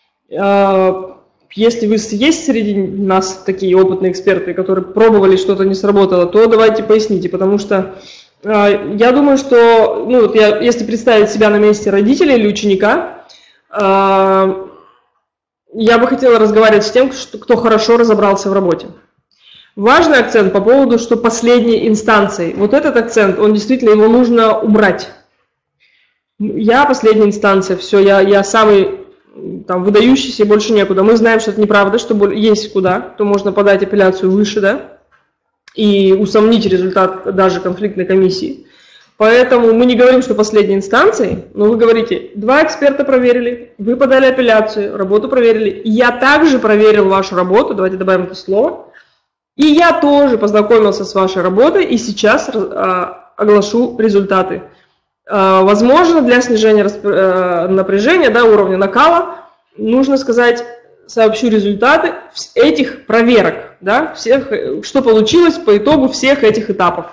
Если вы есть среди нас такие опытные эксперты, которые пробовали, что-то не сработало, то давайте поясните, потому что я думаю, что, ну, вот я, если представить себя на месте родителя или ученика, я бы хотела разговаривать с тем, кто хорошо разобрался в работе. Важный акцент по поводу, что последней инстанцией. Вот этот акцент, он действительно, его нужно убрать. Я последняя инстанция, все, я, я самый там, выдающийся, больше некуда. Мы знаем, что это неправда, что есть куда, то можно подать апелляцию выше, да, и усомнить результат даже конфликтной комиссии. Поэтому мы не говорим, что последней инстанцией, но вы говорите, два эксперта проверили, вы подали апелляцию, работу проверили, я также проверил вашу работу, давайте добавим это слово, и я тоже познакомился с вашей работой и сейчас а, оглашу результаты. А, возможно, для снижения а, напряжения, да, уровня накала, нужно сказать, сообщу результаты этих проверок, да, всех, что получилось по итогу всех этих этапов.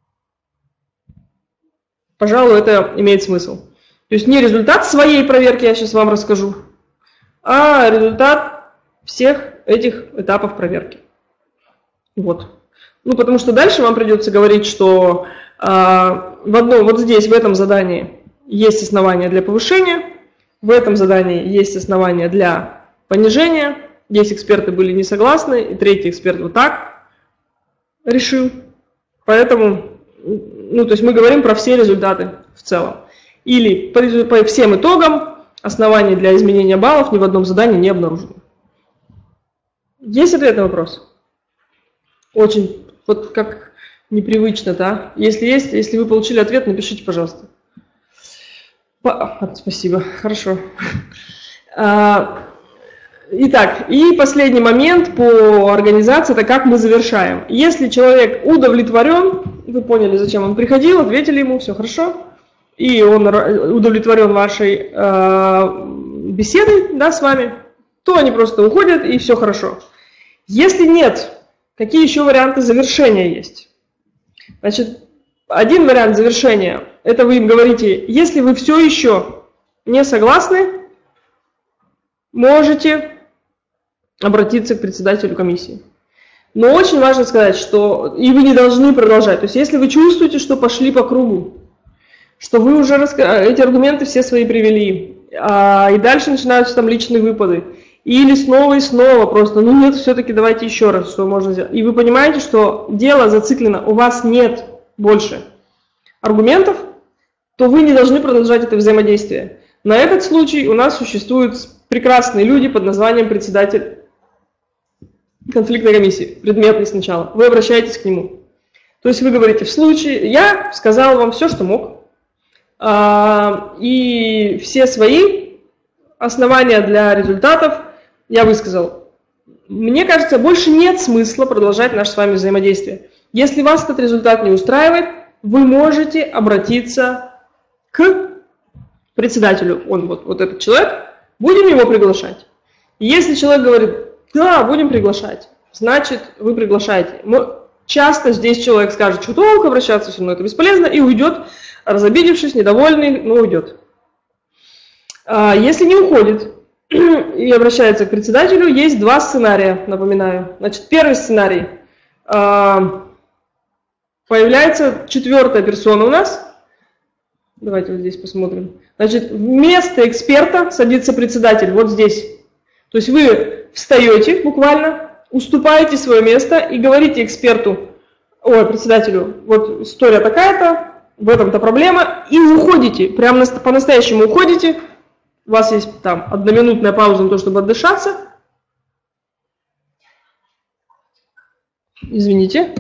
Пожалуй, это имеет смысл. То есть не результат своей проверки, я сейчас вам расскажу, а результат всех этих этапов проверки. Вот. Ну, потому что дальше вам придется говорить, что а, в одном, вот здесь, в этом задании, есть основания для повышения, в этом задании есть основания для понижения, здесь эксперты были не согласны, и третий эксперт вот так решил. Поэтому, ну, то есть мы говорим про все результаты в целом. Или по, по всем итогам оснований для изменения баллов ни в одном задании не обнаружено. Есть ответ на вопрос? Очень, вот как непривычно, да? Если есть, если вы получили ответ, напишите, пожалуйста. По... Спасибо, хорошо. Итак, и последний момент по организации, это как мы завершаем. Если человек удовлетворен, вы поняли, зачем он приходил, ответили ему, все хорошо, и он удовлетворен вашей э, беседой, да, с вами, то они просто уходят, и все хорошо. Если нет, какие еще варианты завершения есть? Значит, один вариант завершения, это вы им говорите, если вы все еще не согласны, можете обратиться к председателю комиссии. Но очень важно сказать, что и вы не должны продолжать. То есть если вы чувствуете, что пошли по кругу, что вы уже раска... эти аргументы все свои привели, а, и дальше начинаются там личные выпады. Или снова и снова просто, ну нет, все-таки давайте еще раз, что можно сделать. И вы понимаете, что дело зациклено, у вас нет больше аргументов, то вы не должны продолжать это взаимодействие. На этот случай у нас существуют прекрасные люди под названием председатель конфликтной комиссии, предметный сначала. Вы обращаетесь к нему. То есть вы говорите, в случае, я сказал вам все, что мог, и все свои основания для результатов я высказал. Мне кажется, больше нет смысла продолжать наше с вами взаимодействие. Если вас этот результат не устраивает, вы можете обратиться к председателю. Он вот, вот этот человек, будем его приглашать. И если человек говорит, да, будем приглашать, значит, вы приглашаете. Часто здесь человек скажет, что толку обращаться со мной, это бесполезно, и уйдет, разобидевшись, недовольный, но уйдет. Если не уходит и обращается к председателю, есть два сценария, напоминаю. Значит, первый сценарий. Появляется четвертая персона у нас. Давайте вот здесь посмотрим. Значит, вместо эксперта садится председатель, вот здесь. То есть вы встаете буквально, уступаете свое место и говорите эксперту, ой, председателю, вот история такая-то, в этом-то проблема, и уходите, прям по-настоящему уходите. У вас есть там одноминутная пауза на то, чтобы отдышаться. Извините.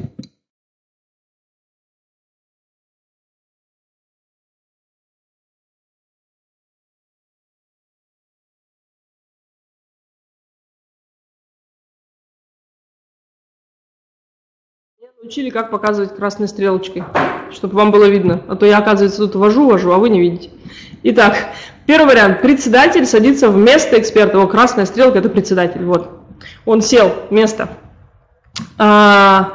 Учили, как показывать красной стрелочкой, чтобы вам было видно. А то я, оказывается, тут вожу-вожу, а вы не видите. Итак, первый вариант. Председатель садится вместо эксперта. Его красная стрелка – это председатель. Вот. Он сел, место. А,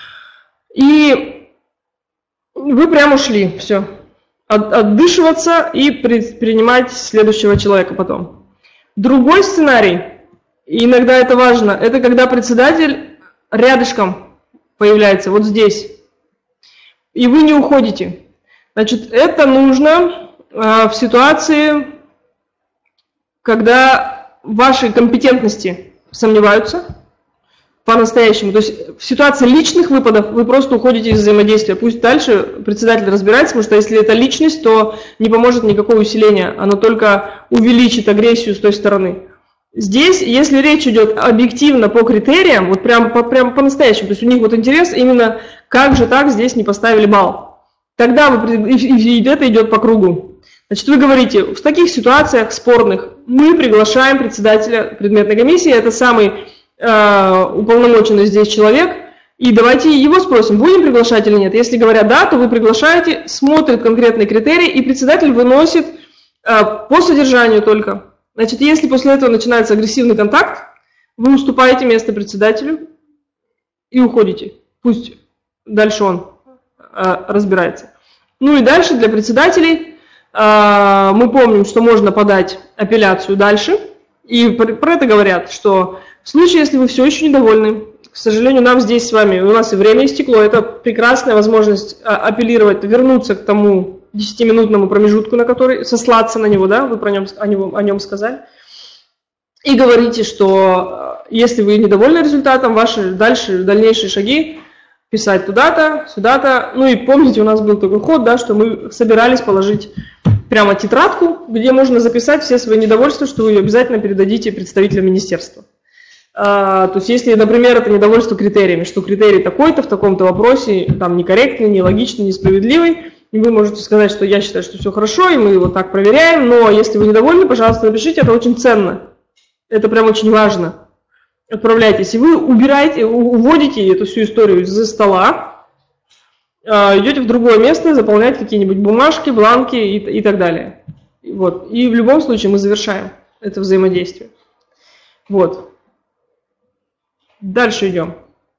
и вы прям ушли. Все. От, отдышиваться и при, принимать следующего человека потом. Другой сценарий, и иногда это важно, это когда председатель рядышком появляется вот здесь, и вы не уходите. Значит, это нужно э, в ситуации, когда в вашей компетентности сомневаются по-настоящему. То есть в ситуации личных выпадов вы просто уходите из взаимодействия. Пусть дальше председатель разбирается, потому что если это личность, то не поможет никакое усиление, оно только увеличит агрессию с той стороны. Здесь, если речь идет объективно по критериям, вот прям, по, прям по-настоящему, то есть у них вот интерес именно, как же так здесь не поставили балл. Тогда вы, и, и это идет по кругу. Значит, вы говорите, в таких ситуациях спорных мы приглашаем председателя предметной комиссии, это самый э, уполномоченный здесь человек, и давайте его спросим, будем приглашать или нет. Если говорят да, то вы приглашаете, смотрит конкретные критерии, и председатель выносит э, по содержанию только. Значит, если после этого начинается агрессивный контакт, вы уступаете место председателю и уходите. Пусть дальше он э, разбирается. Ну и дальше для председателей э, мы помним, что можно подать апелляцию дальше. И про, про это говорят, что в случае, если вы все еще недовольны, к сожалению, нам здесь с вами, у нас и время истекло, это прекрасная возможность э, апеллировать, вернуться к тому десятиминутному промежутку, на который, сослаться на него, да, вы про нем, о, нем, о нем сказали, и говорите, что если вы недовольны результатом, ваши дальше, дальнейшие шаги писать туда-то, сюда-то. Ну и помните, у нас был такой ход, да, что мы собирались положить прямо тетрадку, где можно записать все свои недовольства, что вы обязательно передадите представителям министерства. А, то есть если, например, это недовольство критериями, что критерий такой-то в таком-то вопросе там некорректный, нелогичный, несправедливый, и вы можете сказать, что я считаю, что все хорошо, и мы его так проверяем, но если вы недовольны, пожалуйста, напишите, это очень ценно. Это прям очень важно. Отправляйтесь. И вы убираете, уводите эту всю историю из-за стола, идете в другое место, заполняете какие-нибудь бумажки, бланки и, и так далее. Вот. И в любом случае мы завершаем это взаимодействие. Вот. Дальше идем.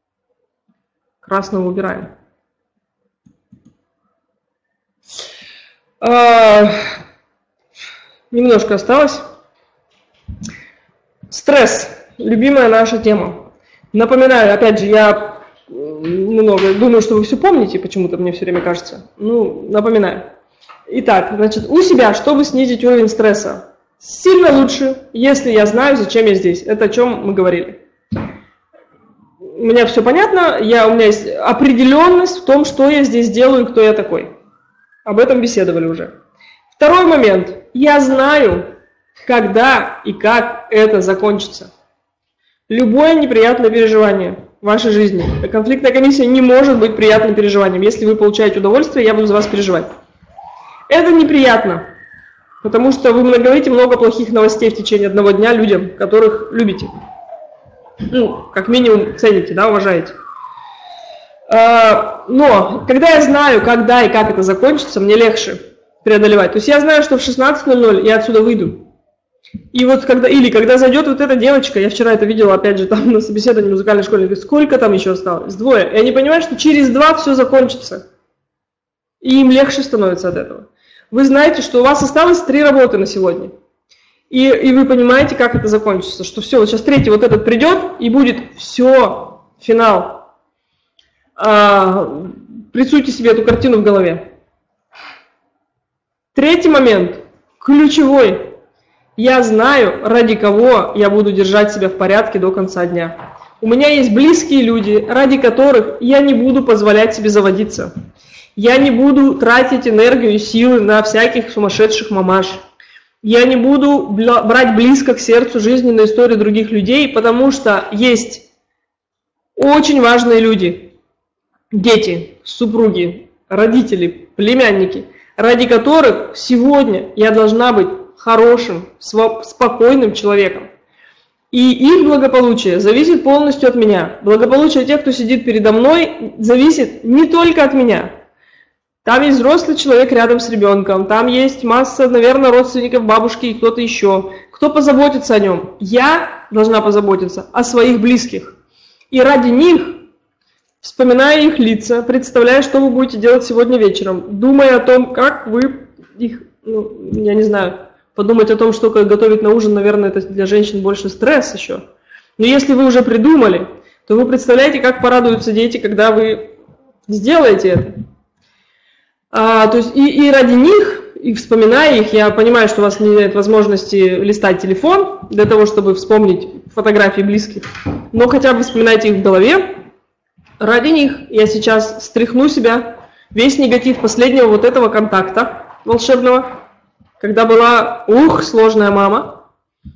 Красного убираем. А, немножко осталось. Стресс. Любимая наша тема. Напоминаю, опять же, я много думаю, что вы все помните, почему-то мне все время кажется. Ну, напоминаю. Итак, значит, у себя, чтобы снизить уровень стресса, Сильно лучше, если я знаю, зачем я здесь. Это о чем мы говорили. У меня все понятно, я, у меня есть определенность в том, что я здесь делаю и кто я такой. Об этом беседовали уже. Второй момент. Я знаю, когда и как это закончится. Любое неприятное переживание в вашей жизни. Конфликтная комиссия не может быть приятным переживанием. Если вы получаете удовольствие, я буду за вас переживать. Это неприятно, потому что вы говорите много плохих новостей в течение одного дня людям, которых любите. Ну, как минимум цените, да, уважаете. Но когда я знаю, когда и как это закончится, мне легче преодолевать. То есть я знаю, что в шестнадцать ноль ноль я отсюда выйду. И вот когда, или когда зайдет вот эта девочка, я вчера это видела, опять же, там на собеседовании в музыкальной школе, говорит, сколько там еще осталось? Двое. И они понимают, что через два все закончится. И им легче становится от этого. Вы знаете, что у вас осталось три работы на сегодня. И, и вы понимаете, как это закончится, что все, вот сейчас третий вот этот придет, и будет все, финал. А, рисуйте себе эту картину в голове. Третий момент, ключевой. Я знаю, ради кого я буду держать себя в порядке до конца дня. У меня есть близкие люди, ради которых я не буду позволять себе заводиться. Я не буду тратить энергию и силы на всяких сумасшедших мамаш. Я не буду брать близко к сердцу жизненную историю других людей, потому что есть очень важные люди, дети, супруги, родители, племянники, ради которых сегодня я должна быть хорошим, спокойным человеком. И их благополучие зависит полностью от меня. Благополучие тех, кто сидит передо мной, зависит не только от меня. Там есть взрослый человек рядом с ребенком, там есть масса, наверное, родственников, бабушки и кто-то еще. Кто позаботится о нем? Я должна позаботиться о своих близких. И ради них, вспоминая их лица, представляя, что вы будете делать сегодня вечером, думая о том, как вы их, ну, я не знаю, подумать о том, что готовить на ужин, наверное, это для женщин больше стресс еще. Но если вы уже придумали, то вы представляете, как порадуются дети, когда вы сделаете это. А, то есть и, и ради них, и вспоминая их, я понимаю, что у вас нет возможности листать телефон для того, чтобы вспомнить фотографии близких, но хотя бы вспоминайте их в голове. Ради них я сейчас стряхну себя весь негатив последнего вот этого контакта волшебного, когда была, ух, сложная мама,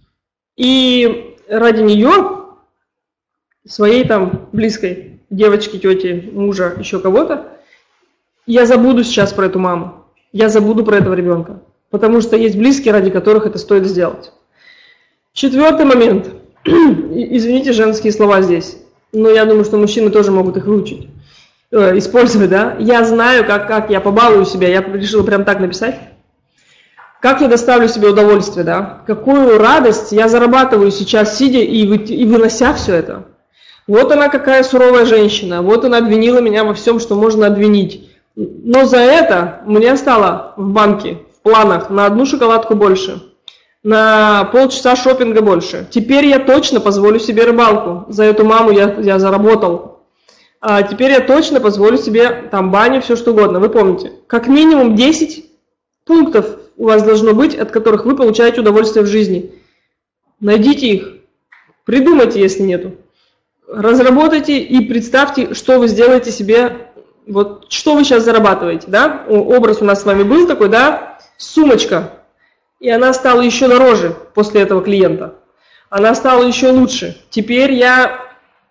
и ради нее, своей там близкой девочки, тети, мужа, еще кого-то, я забуду сейчас про эту маму, я забуду про этого ребенка, потому что есть близкие, ради которых это стоит сделать. Четвертый момент. Извините, женские слова здесь, но я думаю, что мужчины тоже могут их выучить, э, использовать, да. Я знаю, как, как я побалую себя, я решила прям так написать. Как я доставлю себе удовольствие, да? Какую радость я зарабатываю сейчас, сидя и, вы, и вынося все это. Вот она какая суровая женщина, вот она обвинила меня во всем, что можно обвинить. Но за это мне стало в банке, в планах, на одну шоколадку больше, на полчаса шопинга больше. Теперь я точно позволю себе рыбалку. За эту маму я, я заработал. А теперь я точно позволю себе там баню, все что угодно. Вы помните, как минимум десять пунктов у вас должно быть, от которых вы получаете удовольствие в жизни. Найдите их, придумайте, если нету. Разработайте и представьте, что вы сделаете себе. Вот что вы сейчас зарабатываете, да? Образ у нас с вами был такой, да? Сумочка. И она стала еще дороже после этого клиента. Она стала еще лучше. Теперь я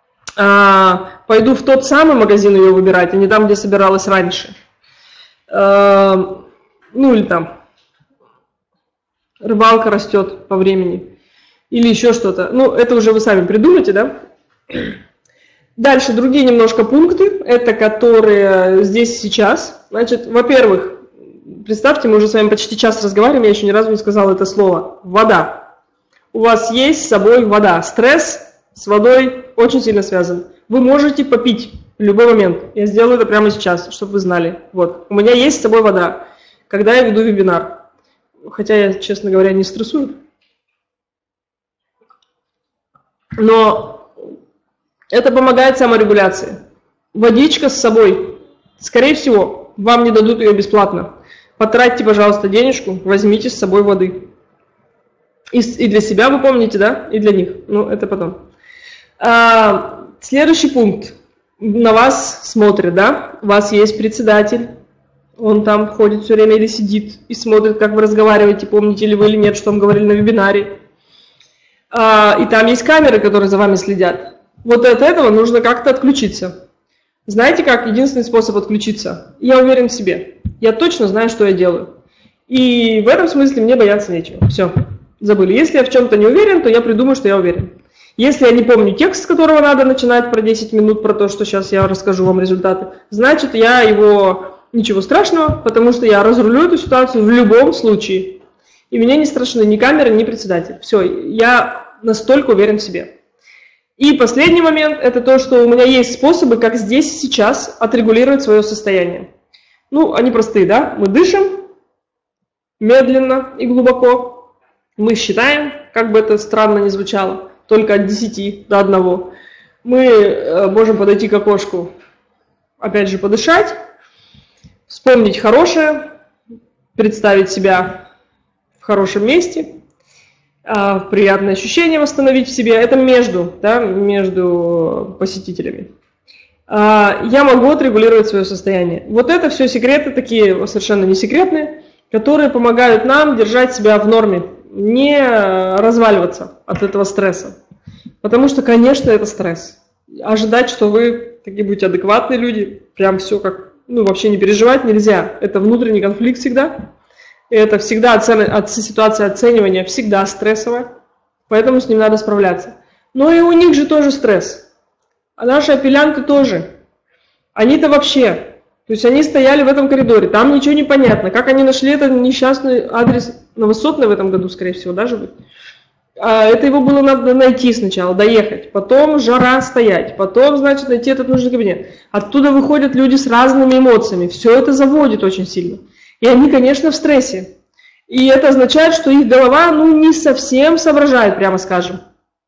а, пойду в тот самый магазин ее выбирать, а не там, где собиралась раньше. А, ну или там рыбалка растет по времени. Или еще что-то. Ну, это уже вы сами придумайте, да? Дальше другие немножко пункты, это которые здесь сейчас. Значит, во-первых, представьте, мы уже с вами почти час разговариваем, я еще ни разу не сказала это слово. Вода. У вас есть с собой вода. Стресс с водой очень сильно связан. Вы можете попить в любой момент. Я сделаю это прямо сейчас, чтобы вы знали. Вот. У меня есть с собой вода, когда я веду вебинар. Хотя я, честно говоря, не стрессую. Но это помогает саморегуляции. Водичка с собой. Скорее всего, вам не дадут ее бесплатно. Потратьте, пожалуйста, денежку, возьмите с собой воды. И, и для себя вы помните, да? И для них. Ну, это потом. А, следующий пункт. На вас смотрят, да? У вас есть председатель. Он там ходит все время или сидит и смотрит, как вы разговариваете, помните ли вы или нет, что вам говорили на вебинаре. А, и там есть камеры, которые за вами следят. Вот от этого нужно как-то отключиться. Знаете как? Единственный способ отключиться. Я уверен в себе. Я точно знаю, что я делаю. И в этом смысле мне бояться нечего. Все. Забыли. Если я в чем-то не уверен, то я придумаю, что я уверен. Если я не помню текст, с которого надо начинать про десять минут, про то, что сейчас я расскажу вам результаты, значит, я его... Ничего страшного, потому что я разрулю эту ситуацию в любом случае. И мне не страшны ни камеры, ни председатель. Все, я настолько уверен в себе. И последний момент, это то, что у меня есть способы, как здесь и сейчас отрегулировать свое состояние. Ну, они простые, да? Мы дышим медленно и глубоко. Мы считаем, как бы это странно ни звучало, только от десяти до одного. Мы можем подойти к окошку, опять же, подышать, вспомнить хорошее, представить себя в хорошем месте, приятные ощущения восстановить в себе. Это между, да, между посетителями. Я могу отрегулировать свое состояние. Вот это все секреты, такие совершенно не секретные, которые помогают нам держать себя в норме, не разваливаться от этого стресса. Потому что, конечно, это стресс. Ожидать, что вы такие будете адекватные люди, прям все как, ну, вообще не переживать нельзя. Это внутренний конфликт всегда. Это всегда оцен... от... ситуация оценивания всегда стрессовая, поэтому с ним надо справляться. Но и у них же тоже стресс. А наши апеллянты тоже. Они-то вообще... То есть они стояли в этом коридоре, там ничего не понятно. Как они нашли этот несчастный адрес Новосотной в этом году, скорее всего, даже будет. А это его было надо найти сначала, доехать. Потом жара стоять. Потом, значит, найти этот нужный кабинет. Оттуда выходят люди с разными эмоциями. Все это заводит очень сильно. И они, конечно, в стрессе. И это означает, что их голова, ну, не совсем соображает, прямо скажем.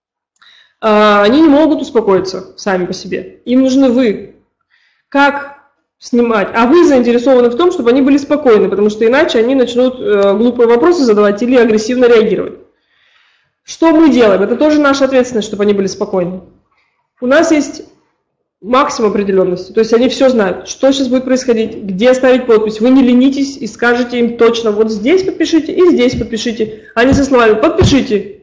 Они не могут успокоиться сами по себе. Им нужны вы. Как снимать? А вы заинтересованы в том, чтобы они были спокойны, потому что иначе они начнут глупые вопросы задавать или агрессивно реагировать. Что мы делаем? Это тоже наша ответственность, чтобы они были спокойны. У нас есть максимум определенности, то есть они все знают, что сейчас будет происходить, где ставить подпись. Вы не ленитесь и скажете им точно, вот здесь подпишите и здесь подпишите, а не со словами «подпишите».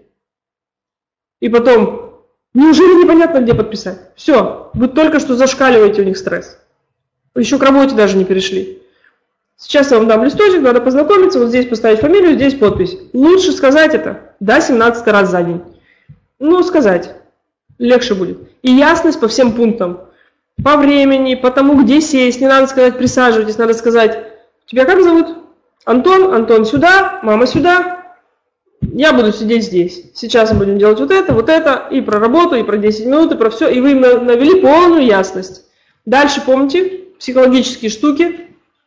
И потом, неужели непонятно, где подписать? Все, вы только что зашкаливаете у них стресс. Вы еще к работе даже не перешли. Сейчас я вам дам листочек, надо познакомиться, вот здесь поставить фамилию, здесь подпись. Лучше сказать это, да, семнадцатый раз за день. Ну, сказать. Легче будет. И ясность по всем пунктам. По времени, по тому, где сесть. Не надо сказать «присаживайтесь», надо сказать «тебя как зовут?» Антон, Антон сюда, мама сюда. Я буду сидеть здесь. Сейчас мы будем делать вот это, вот это, и про работу, и про десять минут, и про все. И вы им навели полную ясность. Дальше помните психологические штуки.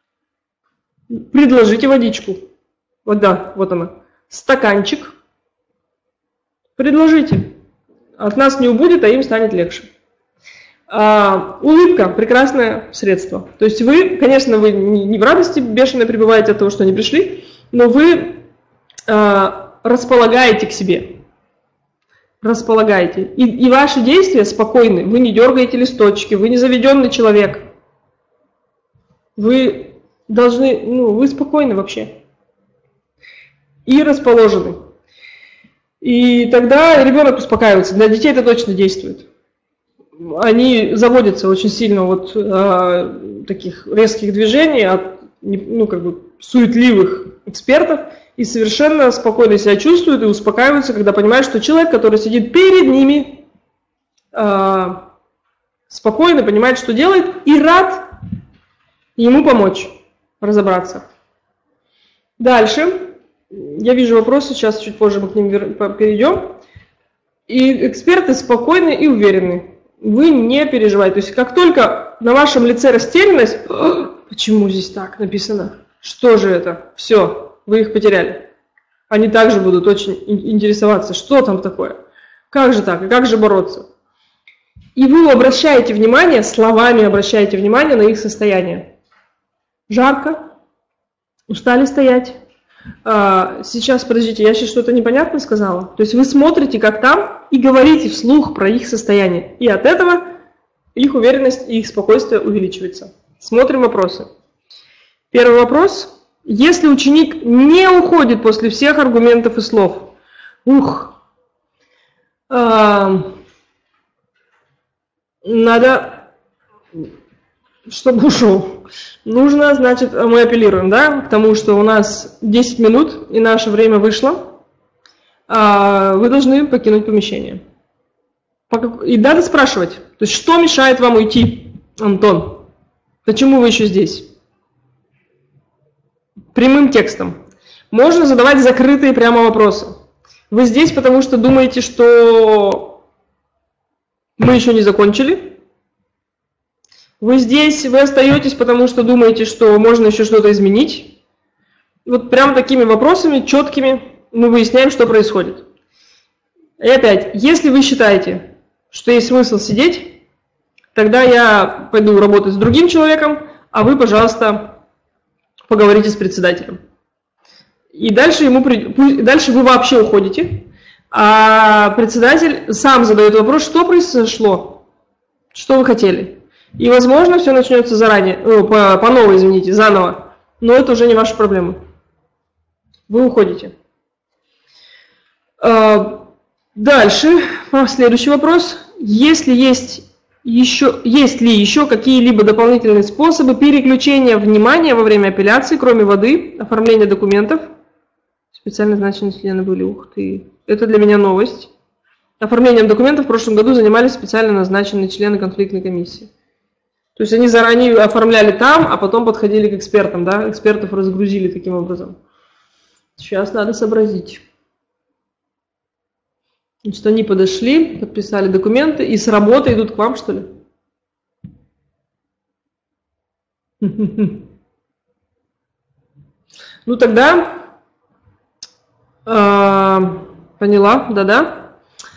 Предложите водичку. Вот да, вот она. Стаканчик. Предложите. От нас не убудет, а им станет легче. А, улыбка – прекрасное средство. То есть вы, конечно, вы не в радости бешено пребываете от того, что они пришли, но вы а, располагаете к себе. Располагаете. И, и ваши действия спокойны. Вы не дергаете листочки, вы не заведенный человек. Вы должны, ну, вы спокойны вообще. И расположены. И тогда ребенок успокаивается. Для детей это точно действует. Они заводятся очень сильно от э, таких резких движений, от ну, как бы суетливых экспертов, и совершенно спокойно себя чувствуют и успокаиваются, когда понимают, что человек, который сидит перед ними, э, спокойно понимает, что делает, и рад ему помочь разобраться. Дальше. Я вижу вопросы, сейчас чуть позже мы к ним перейдем. И эксперты спокойны и уверены. Вы не переживаете. То есть как только на вашем лице растерянность, почему здесь так написано? Что же это? Все, вы их потеряли. Они также будут очень интересоваться, что там такое. Как же так? И как же бороться? И вы обращаете внимание, словами обращаете внимание на их состояние. Жарко, устали стоять. А, сейчас, подождите, я сейчас что-то непонятно сказала. То есть вы смотрите, как там, и говорите вслух про их состояние. И от этого их уверенность и их спокойствие увеличивается. Смотрим вопросы. Первый вопрос. Если ученик не уходит после всех аргументов и слов, ух, а, надо, чтобы ушел. Нужно, значит, мы апеллируем, да, к тому, что у нас десять минут, и наше время вышло. А вы должны покинуть помещение. И надо спрашивать, то есть, что мешает вам уйти, Антон? Почему вы еще здесь? Прямым текстом. Можно задавать закрытые прямо вопросы. Вы здесь, потому что думаете, что мы еще не закончили? Вы здесь, вы остаетесь, потому что думаете, что можно еще что-то изменить? Вот прям такими вопросами, четкими, мы выясняем, что происходит. И опять, если вы считаете, что есть смысл сидеть, тогда я пойду работать с другим человеком, а вы, пожалуйста, поговорите с председателем. И дальше, ему, дальше вы вообще уходите, а председатель сам задает вопрос, что произошло, что вы хотели. И, возможно, все начнется заранее, ну, по, по новой, извините, заново, но это уже не ваша проблема. Вы уходите. Дальше, следующий вопрос. Если есть, еще, есть ли еще какие-либо дополнительные способы переключения внимания во время апелляции, кроме воды, оформления документов? Специально значенные члены были, ух ты. Это для меня новость. Оформлением документов в прошлом году занимались специально назначенные члены конфликтной комиссии. То есть они заранее оформляли там, а потом подходили к экспертам, да? Экспертов разгрузили таким образом. Сейчас надо сообразить. Значит, они подошли, подписали документы и с работы идут к вам, что ли? Ну тогда, э, поняла, да-да.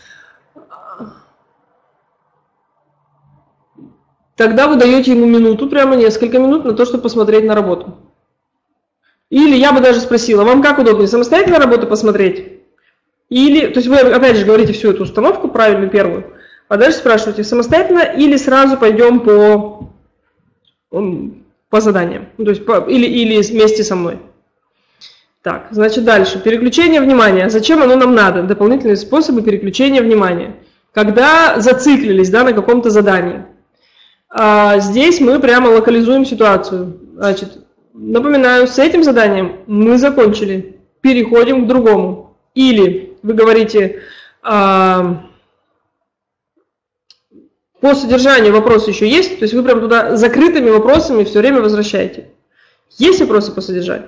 Тогда вы даете ему минуту, прямо несколько минут на то, чтобы посмотреть на работу. Или я бы даже спросила, вам как удобнее, самостоятельно работу посмотреть? Или, то есть вы опять же говорите всю эту установку, правильную первую, а дальше спрашиваете, самостоятельно или сразу пойдем по, по заданиям, то есть по, или, или вместе со мной. Так, значит дальше, переключение внимания. Зачем оно нам надо? Дополнительные способы переключения внимания. Когда зациклились, да, на каком-то задании. А здесь мы прямо локализуем ситуацию. Значит, напоминаю, с этим заданием мы закончили, переходим к другому. Или вы говорите, а, по содержанию вопросы еще есть, то есть вы прям туда закрытыми вопросами все время возвращаете. Есть вопросы по содержанию?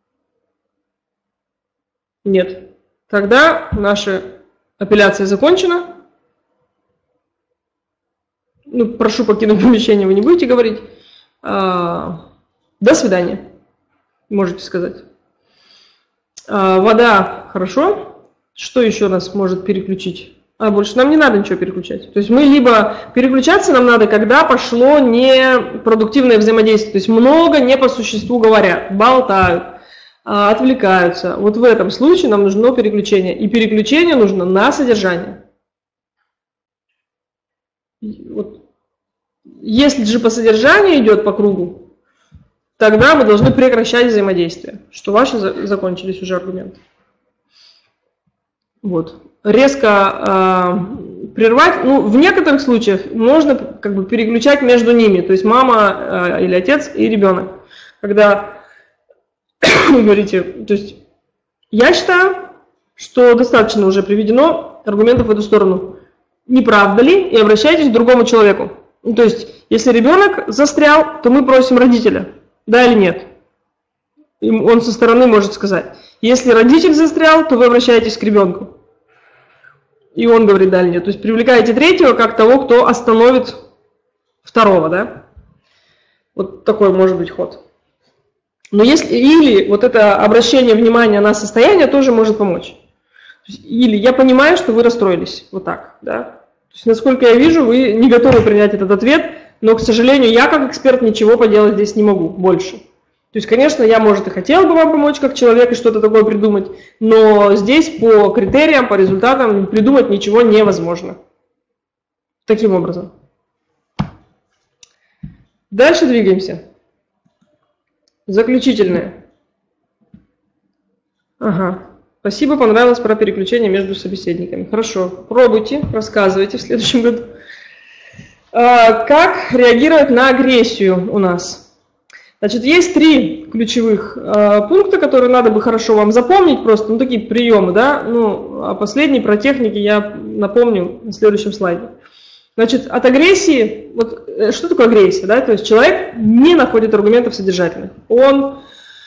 Нет. Тогда наша апелляция закончена. Ну, прошу покинуть помещение, вы не будете говорить. А, до свидания, можете сказать. А, вода, хорошо. Что еще нас может переключить? А больше нам не надо ничего переключать. То есть мы либо переключаться нам надо, когда пошло непродуктивное взаимодействие. То есть много не по существу говорят, болтают, отвлекаются. Вот в этом случае нам нужно переключение. И переключение нужно на содержание. Вот. Если же по содержанию идет по кругу, тогда мы должны прекращать взаимодействие, что ваши закончились уже аргументы. Вот. Резко э, прервать, ну, в некоторых случаях можно как бы переключать между ними, то есть мама э, или отец и ребенок. Когда вы говорите, то есть я считаю, что достаточно уже приведено аргументов в эту сторону. Не правда ли? И обращайтесь к другому человеку. Ну, то есть, если ребенок застрял, то мы просим родителя, да или нет. И он со стороны может сказать. Если родитель застрял, то вы обращаетесь к ребенку. И он говорит, да или нет. То есть привлекаете третьего как того, кто остановит второго, да? Вот такой может быть ход. Но если, или вот это обращение внимания на состояние тоже может помочь. Или я понимаю, что вы расстроились. Вот так, да? То есть, насколько я вижу, вы не готовы принять этот ответ, но, к сожалению, я как эксперт ничего поделать здесь не могу больше. То есть, конечно, я, может, и хотела бы вам помочь как человек и что-то такое придумать, но здесь по критериям, по результатам придумать ничего невозможно. Таким образом. Дальше двигаемся. Заключительное. Ага. Спасибо, понравилось про переключение между собеседниками. Хорошо. Пробуйте, рассказывайте в следующем году. А, как реагировать на агрессию у нас? Значит, есть три ключевых э, пункта, которые надо бы хорошо вам запомнить, просто, ну, такие приемы, да, ну, а последний про техники я напомню на следующем слайде. Значит, от агрессии, вот что такое агрессия, да, то есть человек не находит аргументов содержательных, он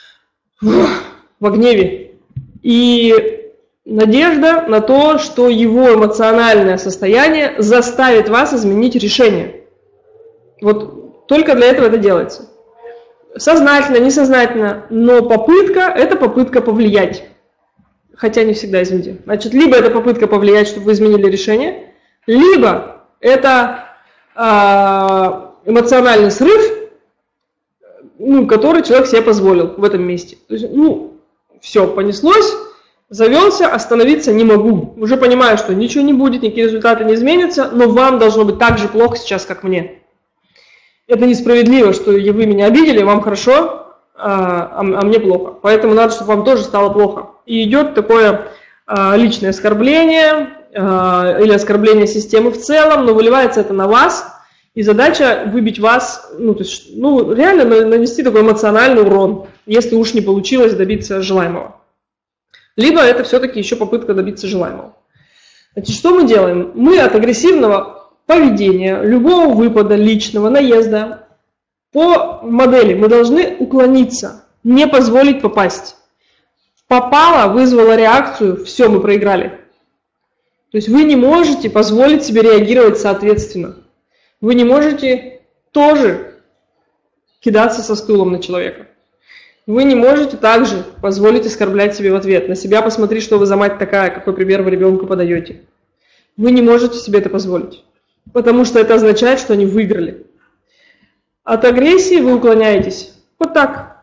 во гневе, и надежда на то, что его эмоциональное состояние заставит вас изменить решение. Вот только для этого это делается. Сознательно, несознательно, но попытка – это попытка повлиять. Хотя не всегда, извините. Значит, либо это попытка повлиять, чтобы вы изменили решение, либо это эмоциональный срыв, ну, который человек себе позволил в этом месте. То есть, ну, все, понеслось, завелся, остановиться не могу. Уже понимаю, что ничего не будет, никакие результаты не изменятся, но вам должно быть так же плохо сейчас, как мне. Это несправедливо, что вы меня обидели, вам хорошо, а, а мне плохо. Поэтому надо, чтобы вам тоже стало плохо. И идет такое а, личное оскорбление а, или оскорбление системы в целом, но выливается это на вас, и задача выбить вас, ну, то есть, ну, реально нанести такой эмоциональный урон, если уж не получилось добиться желаемого. Либо это все-таки еще попытка добиться желаемого. Значит, что мы делаем? Мы от агрессивного поведения, любого выпада, личного, наезда, по модели мы должны уклониться, не позволить попасть. Попало, вызвало реакцию, все, мы проиграли. То есть вы не можете позволить себе реагировать соответственно. Вы не можете тоже кидаться со стулом на человека. Вы не можете также позволить оскорблять себе в ответ. На себя посмотри, что вы за мать такая, какой пример вы ребенку подаете. Вы не можете себе это позволить. Потому что это означает, что они выиграли. От агрессии вы уклоняетесь. Вот так.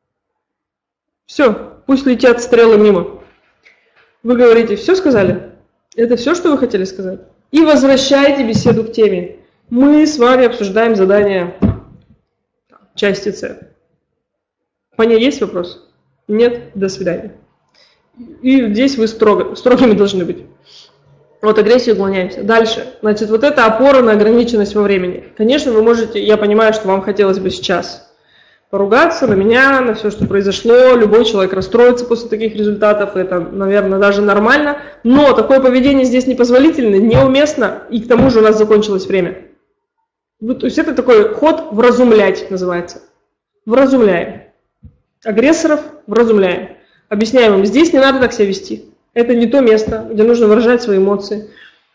Все, пусть летят стрелы мимо. Вы говорите, все сказали? Это все, что вы хотели сказать? И возвращаете беседу к теме. Мы с вами обсуждаем задание части С. По ней есть вопрос? Нет? До свидания. И здесь вы строго, строгими должны быть. Вот агрессию уклоняемся. Дальше. Значит, вот это опора на ограниченность во времени. Конечно, вы можете, я понимаю, что вам хотелось бы сейчас поругаться на меня, на все, что произошло. Любой человек расстроится после таких результатов. Это, наверное, даже нормально. Но такое поведение здесь непозволительно, неуместно. И к тому же у нас закончилось время. То есть это такой ход вразумлять называется. Вразумляем. Агрессоров вразумляем. Объясняем им, здесь не надо так себя вести. Это не то место, где нужно выражать свои эмоции.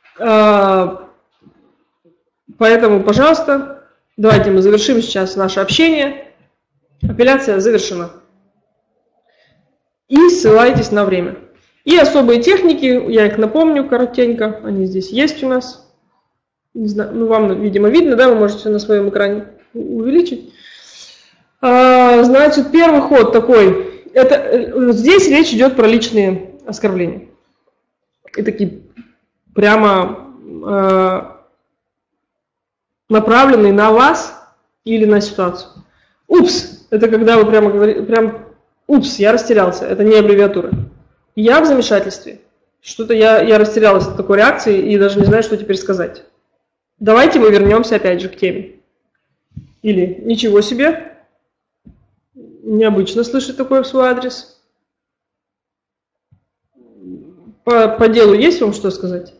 Поэтому, пожалуйста, давайте мы завершим сейчас наше общение. Апелляция завершена. И ссылайтесь на время. И особые техники, я их напомню коротенько, они здесь есть у нас. Не знаю, ну вам, видимо, видно, да, вы можете на своем экране увеличить. Значит, первый ход такой. Это, здесь речь идет про личные оскорбления. И такие прямо э, направленные на вас или на ситуацию. Упс, это когда вы прямо говорите, прям, упс, я растерялся, это не аббревиатура. Я в замешательстве. Что-то я, я растерялась от такой реакции и даже не знаю, что теперь сказать. Давайте мы вернемся опять же к теме. Или ничего себе. Необычно слышать такое в свой адрес. По, по делу есть вам что сказать?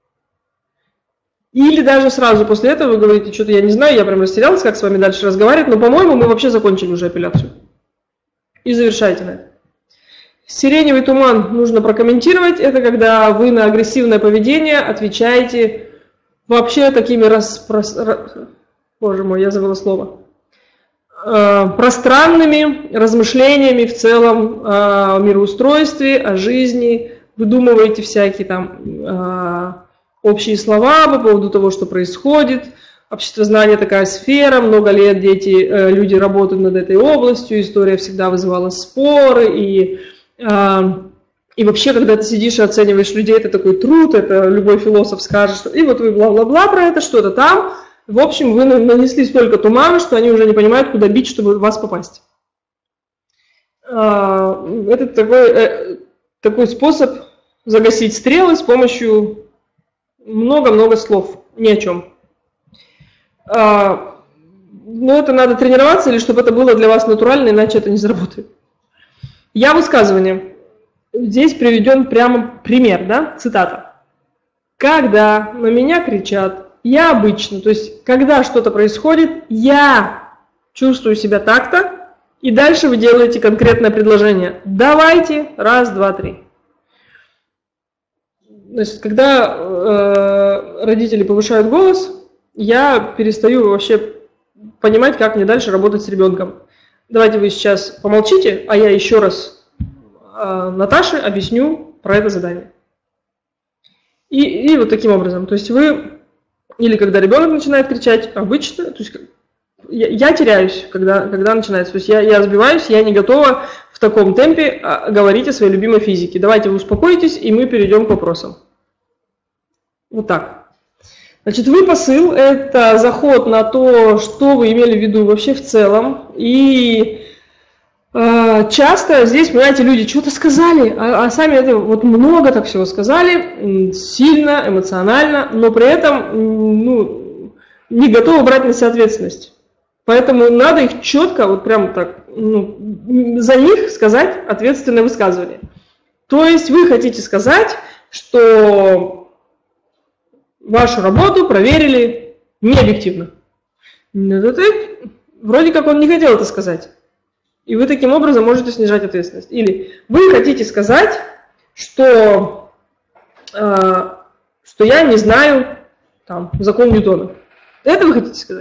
Или даже сразу после этого вы говорите, что-то я не знаю, я прям растерялась, как с вами дальше разговаривать, но, по-моему, мы вообще закончили уже апелляцию. И завершайте на это. Сиреневый туман нужно прокомментировать. Это когда вы на агрессивное поведение отвечаете вообще такими распрос... Боже мой, я забыла слово. Пространными размышлениями в целом о мироустройстве, о жизни. Выдумываете всякие там общие слова по поводу того, что происходит. обществознание такая сфера, много лет дети, люди работают над этой областью, история всегда вызывала споры, и, и вообще, когда ты сидишь и оцениваешь людей, это такой труд, это любой философ скажет, что и вот вы бла-бла-бла про это, что-то там, в общем, вы нанесли столько тумана, что они уже не понимают, куда бить, чтобы в вас попасть. Это такой, такой способ загасить стрелы с помощью много-много слов, ни о чем. Но это надо тренироваться, или чтобы это было для вас натурально, иначе это не заработает. Я высказывание. Здесь приведен прямо пример, да, цитата. Когда на меня кричат, я обычно, то есть когда что-то происходит, я чувствую себя так-то, и дальше вы делаете конкретное предложение. Давайте, раз, два, три. Значит, когда э, родители повышают голос, я перестаю вообще понимать, как мне дальше работать с ребенком. Давайте вы сейчас помолчите, а я еще раз э, Наташе объясню про это задание. И, и вот таким образом. То есть вы, или когда ребенок начинает кричать, обычно, то есть я, я теряюсь, когда, когда начинается. То есть я, я сбиваюсь, я не готова в таком темпе говорить о своей любимой физике. Давайте вы успокоитесь, и мы перейдем к вопросам. Вот так. Значит, вы посыл – это заход на то, что вы имели в виду вообще в целом. И э, часто здесь, понимаете, люди что-то сказали, а, а сами это вот много так всего сказали, сильно, эмоционально, но при этом ну, не готовы брать на себя ответственность. Поэтому надо их четко, вот прям так, ну, за них сказать ответственное высказывание. То есть вы хотите сказать, что вашу работу проверили необъективно. Вроде как он не хотел это сказать. И вы таким образом можете снижать ответственность. Или вы хотите сказать, что, э, что я не знаю там, закон Ньютона. Это вы хотите сказать?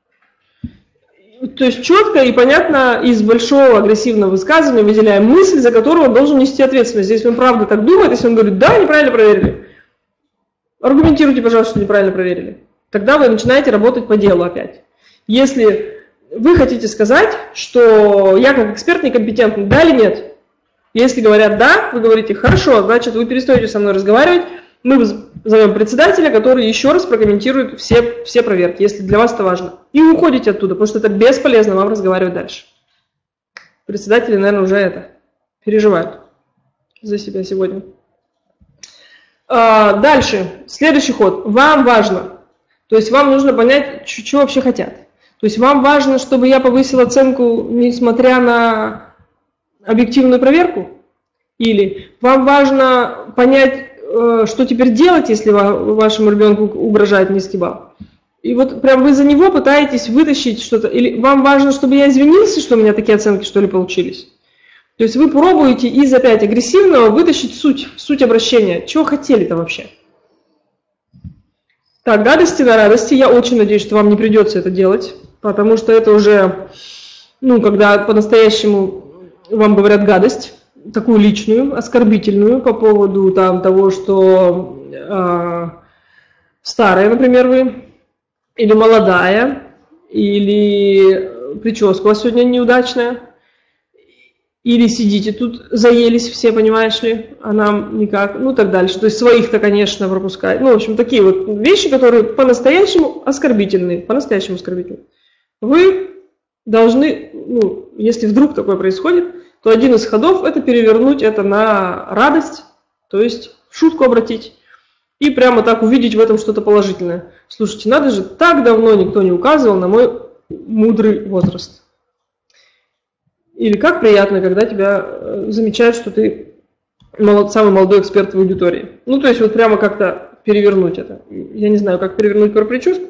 То есть четко и понятно из большого агрессивного высказывания выделяем мысль, за которую он должен нести ответственность. Здесь он правда так думает, если он говорит, да, неправильно проверили. Аргументируйте, пожалуйста, что неправильно проверили. Тогда вы начинаете работать по делу опять. Если вы хотите сказать, что я как эксперт некомпетентный, да или нет? Если говорят да, вы говорите, хорошо, значит вы перестаете со мной разговаривать, мы зовем председателя, который еще раз прокомментирует все, все проверки, если для вас это важно. И уходите оттуда, потому что это бесполезно вам разговаривать дальше. Председатели, наверное, уже это переживают за себя сегодня. А, дальше, следующий ход. Вам важно, то есть вам нужно понять, что вообще хотят. То есть вам важно, чтобы я повысил оценку, несмотря на объективную проверку? Или вам важно понять, что теперь делать, если вашему ребенку угрожает низкий балл? И вот прям вы за него пытаетесь вытащить что-то. Или вам важно, чтобы я извинился, что у меня такие оценки, что ли, получились? То есть вы пробуете из опять агрессивного вытащить суть, суть обращения. Чего хотели-то вообще? Так, гадости на радости. Я очень надеюсь, что вам не придется это делать, потому что это уже, ну, когда по-настоящему вам говорят гадость, такую личную, оскорбительную по поводу там, того, что э, старая, например, вы, или молодая, или прическа у вас сегодня неудачная, или сидите тут, заелись все, понимаешь ли, а нам никак, ну так дальше. То есть своих-то, конечно, пропускать. Ну, в общем, такие вот вещи, которые по-настоящему оскорбительные, по-настоящему оскорбительные. Вы должны, ну, если вдруг такое происходит, то один из ходов – это перевернуть это на радость, то есть в шутку обратить, и прямо так увидеть в этом что-то положительное. Слушайте, надо же, так давно никто не указывал на мой мудрый возраст. Или как приятно, когда тебя замечают, что ты самый молодой эксперт в аудитории. Ну, то есть вот прямо как-то перевернуть это. Я не знаю, как перевернуть про прическу.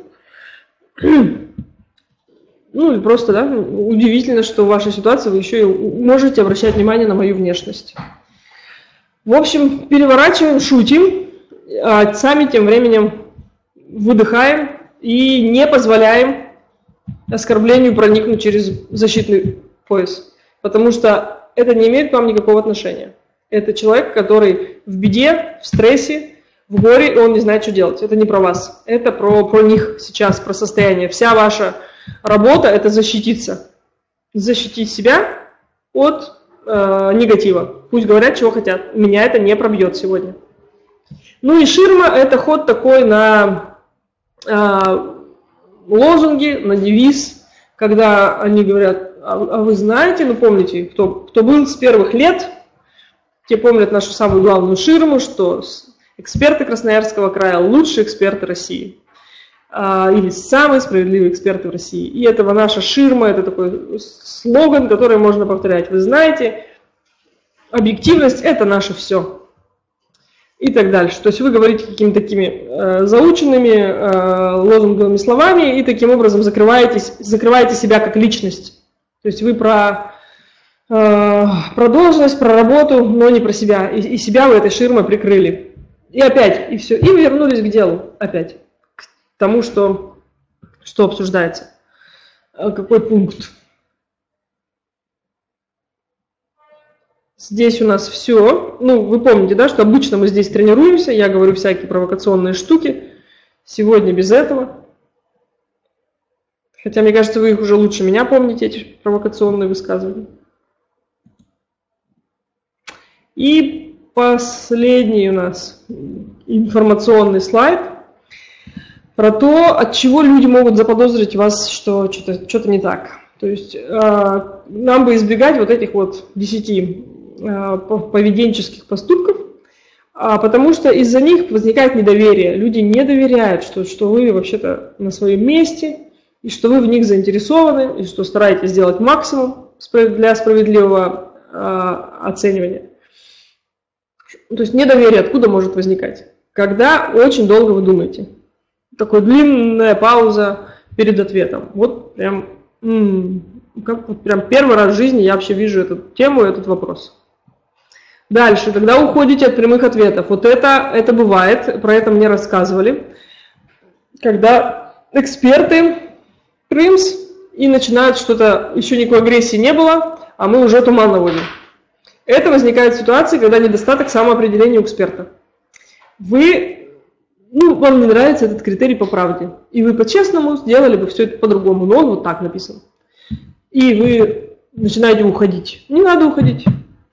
Ну, или просто, да, удивительно, что в вашей ситуации вы еще и можете обращать внимание на мою внешность. В общем, переворачиваем, шутим, а сами тем временем выдыхаем и не позволяем оскорблению проникнуть через защитный пояс. Потому что это не имеет к вам никакого отношения. Это человек, который в беде, в стрессе, в в горе, и он не знает, что делать. Это не про вас, это про, про них сейчас, про состояние. Вся ваша работа – это защититься. Защитить себя от э, негатива. Пусть говорят, чего хотят. Меня это не пробьет сегодня. Ну и ширма – это ход такой на э, лозунги, на девиз, когда они говорят, а, а вы знаете, ну помните, кто, кто был с первых лет, те помнят нашу самую главную ширму, что эксперты Красноярского края – лучшие эксперты России. Или самые справедливые эксперты в России. И это наша ширма, это такой слоган, который можно повторять. Вы знаете, объективность – это наше все. И так дальше. То есть вы говорите какими-то такими э, заученными э, лозунговыми словами и таким образом закрываетесь, закрываете себя как личность. То есть вы про, э, про должность, про работу, но не про себя. И, и себя вы этой ширмой прикрыли. И опять, и все. И вы вернулись к делу опять. К тому, что, что обсуждается. Какой пункт? Здесь у нас все. Ну, вы помните, да, что обычно мы здесь тренируемся. Я говорю всякие провокационные штуки. Сегодня без этого. Хотя, мне кажется, вы их уже лучше меня помните, эти провокационные высказывания. И последний у нас информационный слайд про то, от чего люди могут заподозрить вас, что что-то, что-то не так. То есть э, нам бы избегать вот этих вот десяти э, поведенческих поступков, а потому что из-за них возникает недоверие. Люди не доверяют, что, что вы вообще-то на своем месте, и что вы в них заинтересованы, и что стараетесь сделать максимум для справедливого э, оценивания. То есть недоверие откуда может возникать? Когда очень долго вы думаете. Такая длинная пауза перед ответом. Вот прям, как, вот прям первый раз в жизни я вообще вижу эту тему, этот вопрос. Дальше, когда уходите от прямых ответов. Вот это, это бывает, про это мне рассказывали. Когда эксперты Крымс и начинают что-то, еще никакой агрессии не было, а мы уже туман наводим. Это возникает в ситуации, когда недостаток самоопределения у эксперта. Вы... Ну, вам не нравится этот критерий по правде. И вы по-честному сделали бы все это по-другому. Но он вот так написан. И вы начинаете уходить. Не надо уходить.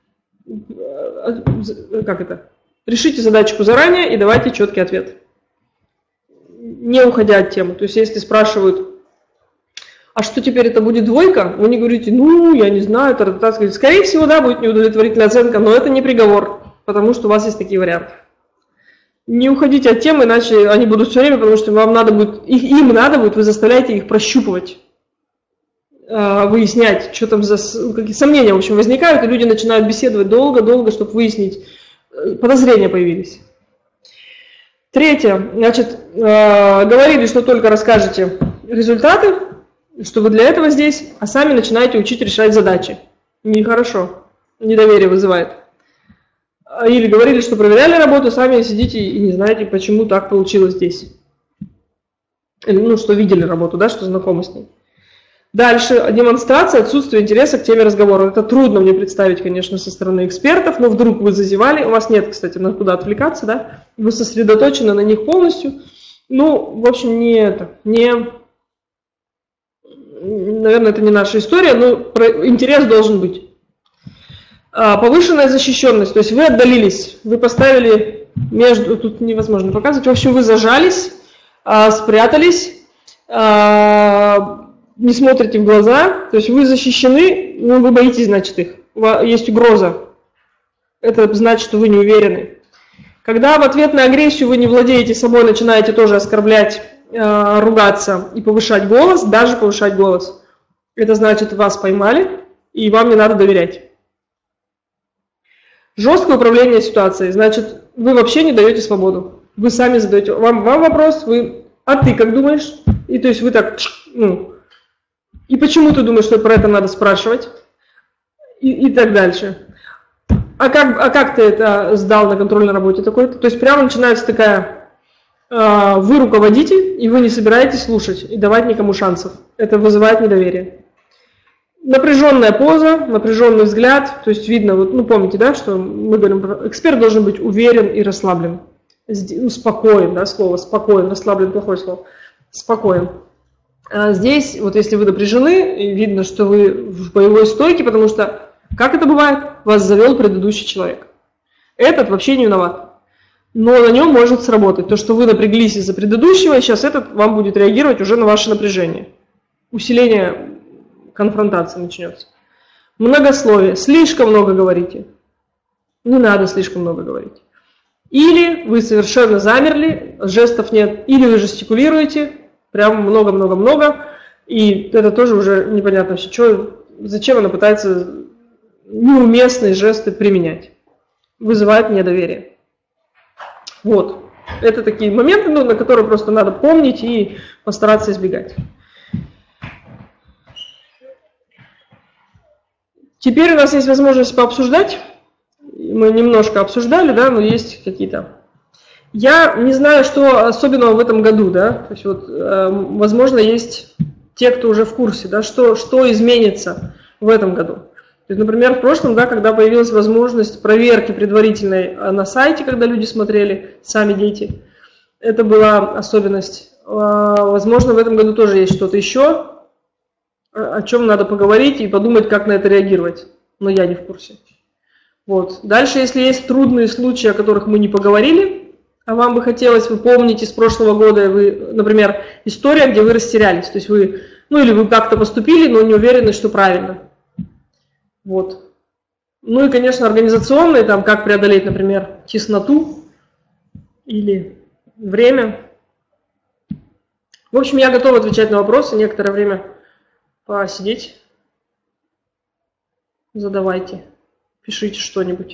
Как это? Решите задачку заранее и давайте четкий ответ. Не уходя от темы. То есть, если спрашивают, а что теперь это будет двойка? Вы не говорите, ну, я не знаю. Скорее всего, да, будет неудовлетворительная оценка, но это не приговор. Потому что у вас есть такие варианты. Не уходите от темы, иначе они будут все время, потому что вам надо будет, их, им надо будет, вы заставляете их прощупывать, э, выяснять, что там за какие сомнения, в общем, возникают, и люди начинают беседовать долго-долго, чтобы выяснить, подозрения появились. Третье, значит, э, говорили, что только расскажете результаты, что вы для этого здесь, а сами начинаете учить решать задачи. Нехорошо, недоверие вызывает. Или говорили, что проверяли работу, сами сидите и не знаете, почему так получилось здесь. Или, ну, что видели работу, да, что знакомы с ней. Дальше, демонстрация отсутствия интереса к теме разговора. Это трудно мне представить, конечно, со стороны экспертов, но вдруг вы зазевали, у вас нет, кстати, на куда отвлекаться, да, вы сосредоточены на них полностью. Ну, в общем, не это, не, наверное, это не наша история, но интерес должен быть. Повышенная защищенность, то есть вы отдалились, вы поставили между, тут невозможно показывать, в общем, вы зажались, спрятались, не смотрите в глаза, то есть вы защищены, но вы боитесь, значит, их, есть угроза, это значит, что вы не уверены. Когда в ответ на агрессию вы не владеете собой, начинаете тоже оскорблять, ругаться и повышать голос, даже повышать голос, это значит, вас поймали и вам не надо доверять. Жесткое управление ситуацией, значит, вы вообще не даете свободу. Вы сами задаете, вам, вам вопрос, вы, а ты как думаешь? И то есть вы так, ну, и почему ты думаешь, что про это надо спрашивать? И, и так дальше. А как, а как ты это сдал на контрольной работе такой-то? То есть прямо начинается такая, э, вы руководите, и вы не собираетесь слушать и давать никому шансов. Это вызывает недоверие. Напряженная поза, напряженный взгляд, то есть видно, вот, ну помните, да, что мы говорим, эксперт должен быть уверен и расслаблен. ну, спокоен, да, слово, спокоен, расслаблен, плохое слово, спокоен. А здесь, вот если вы напряжены, видно, что вы в боевой стойке, потому что, как это бывает, вас завел предыдущий человек. Этот вообще не виноват. Но на нем может сработать то, что вы напряглись из-за предыдущего, и сейчас этот вам будет реагировать уже на ваше напряжение. Усиление конфронтации начнется. Многословие. Слишком много говорите. Не надо слишком много говорить. Или вы совершенно замерли, жестов нет, или вы жестикулируете, прям много-много-много, и это тоже уже непонятно вообще, что, зачем она пытается неуместные жесты применять. Вызывает недоверие. Вот. Это такие моменты, ну, на которые просто надо помнить и постараться избегать. Теперь у нас есть возможность пообсуждать. Мы немножко обсуждали, да, но есть какие-то... Я не знаю, что особенного в этом году, да, то есть вот, э, возможно, есть те, кто уже в курсе, да, что, что изменится в этом году. То есть, например, в прошлом, да, когда появилась возможность проверки предварительной на сайте, когда люди смотрели, сами дети, это была особенность. Возможно, в этом году тоже есть что-то еще, о чем надо поговорить и подумать, как на это реагировать. Но я не в курсе. Вот. Дальше, если есть трудные случаи, о которых мы не поговорили, а вам бы хотелось, вы помните с прошлого года, вы, например, история, где вы растерялись. То есть вы, ну или вы как-то поступили, но не уверены, что правильно. Вот. Ну и, конечно, организационные, там, как преодолеть, например, тесноту или время. В общем, я готова отвечать на вопросы, некоторое время посидеть. Задавайте, пишите что-нибудь.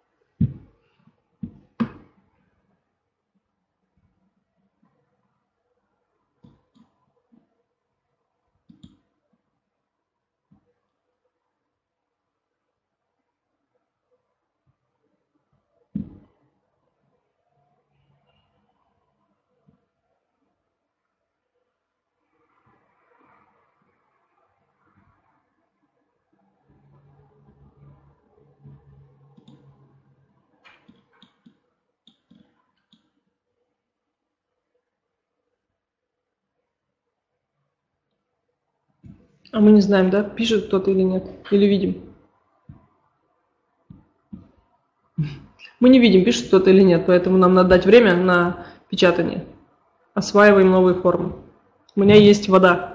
А мы не знаем, да, пишет кто-то или нет, или видим. Мы не видим, пишет кто-то или нет, поэтому нам надо дать время на печатание. Осваиваем новые формы. У меня есть вода.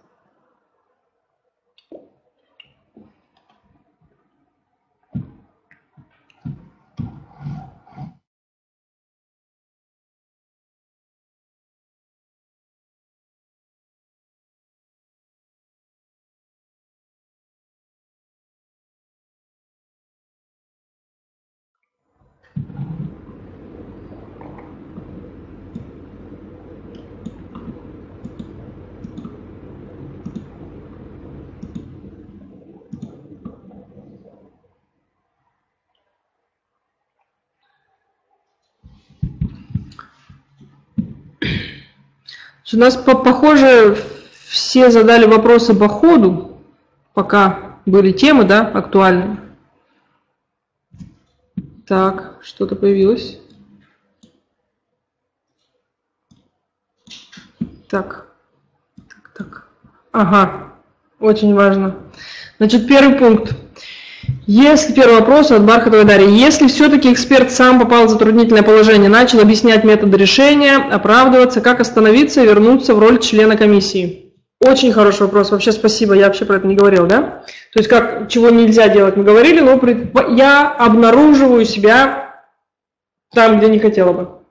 У нас, похоже, все задали вопросы по ходу, пока были темы, да, актуальные. Так, что-то появилось. Так, так, так. Ага, очень важно. Значит, первый пункт. Если, первый вопрос от Бархатовой Дарьи. Если все-таки эксперт сам попал в затруднительное положение, начал объяснять методы решения, оправдываться, как остановиться и вернуться в роль члена комиссии? Очень хороший вопрос. Вообще спасибо. Я вообще про это не говорил, да? То есть, как, чего нельзя делать, мы говорили, но при... я обнаруживаю себя там, где не хотела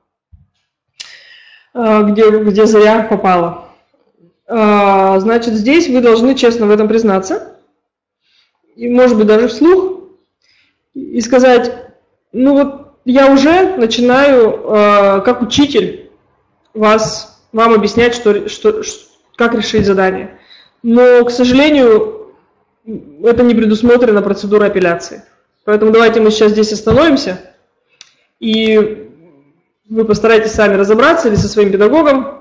бы. Где, где зря попала. Значит, здесь вы должны честно в этом признаться. И, может быть, даже вслух, и сказать, ну вот я уже начинаю, э, как учитель, вас, вам объяснять, что, что, как решить задание. Но, к сожалению, это не предусмотрено процедурой апелляции. Поэтому давайте мы сейчас здесь остановимся, и вы постарайтесь сами разобраться или со своим педагогом,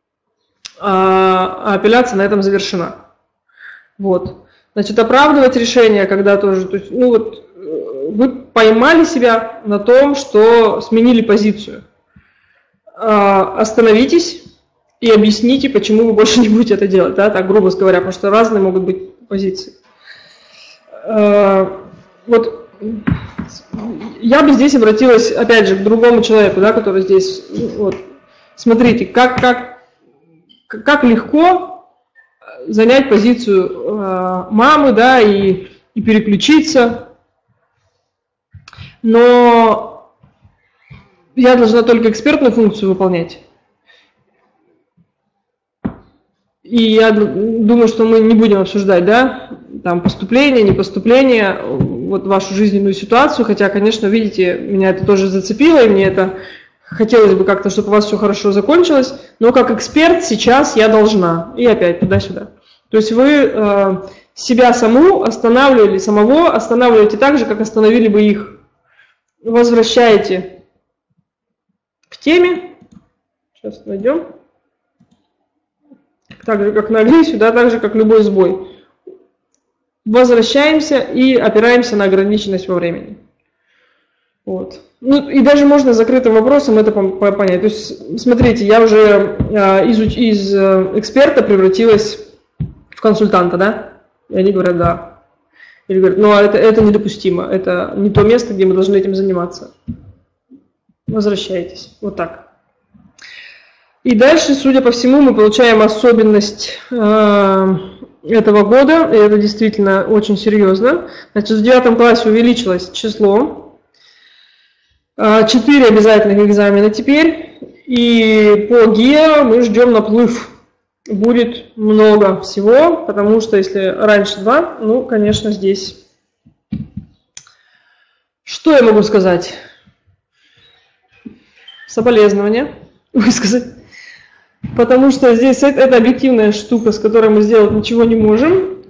а апелляция на этом завершена. Вот. Значит, оправдывать решение, когда тоже, то есть, ну вот, вы поймали себя на том, что сменили позицию. остановитесь и объясните, почему вы больше не будете это делать, да, так грубо говоря, потому что разные могут быть позиции. Вот я бы здесь обратилась, опять же, к другому человеку, да, который здесь, вот, смотрите, как, как, как легко занять позицию мамы, да, и, и переключиться, но я должна только экспертную функцию выполнять. И я думаю, что мы не будем обсуждать, да, там поступление, не поступление, вот вашу жизненную ситуацию, хотя, конечно, видите, меня это тоже зацепило, и мне это хотелось бы как-то, чтобы у вас все хорошо закончилось, но как эксперт сейчас я должна, и опять туда-сюда. То есть вы э, себя саму останавливали, самого останавливаете так же, как остановили бы их. Возвращаете к теме, сейчас найдем. Так же, как на агрессию, да, так же, как любой сбой. Возвращаемся и опираемся на ограниченность во времени. Вот. Ну, и даже можно закрытым вопросом это понять. То есть, смотрите, я уже из, из эксперта превратилась в консультанта, да? И они говорят, да. Или говорят, ну, это, это недопустимо, это не то место, где мы должны этим заниматься. Возвращайтесь. Вот так. И дальше, судя по всему, мы получаем особенность э, этого года, и это действительно очень серьезно. Значит, в девятом классе увеличилось число, четыре обязательных экзамена теперь, и по ГИА мы ждем наплыв. Будет много всего, потому что если раньше два, ну, конечно, здесь. Что я могу сказать? Соболезнования высказать. Потому что здесь это, это объективная штука, с которой мы сделать ничего не можем.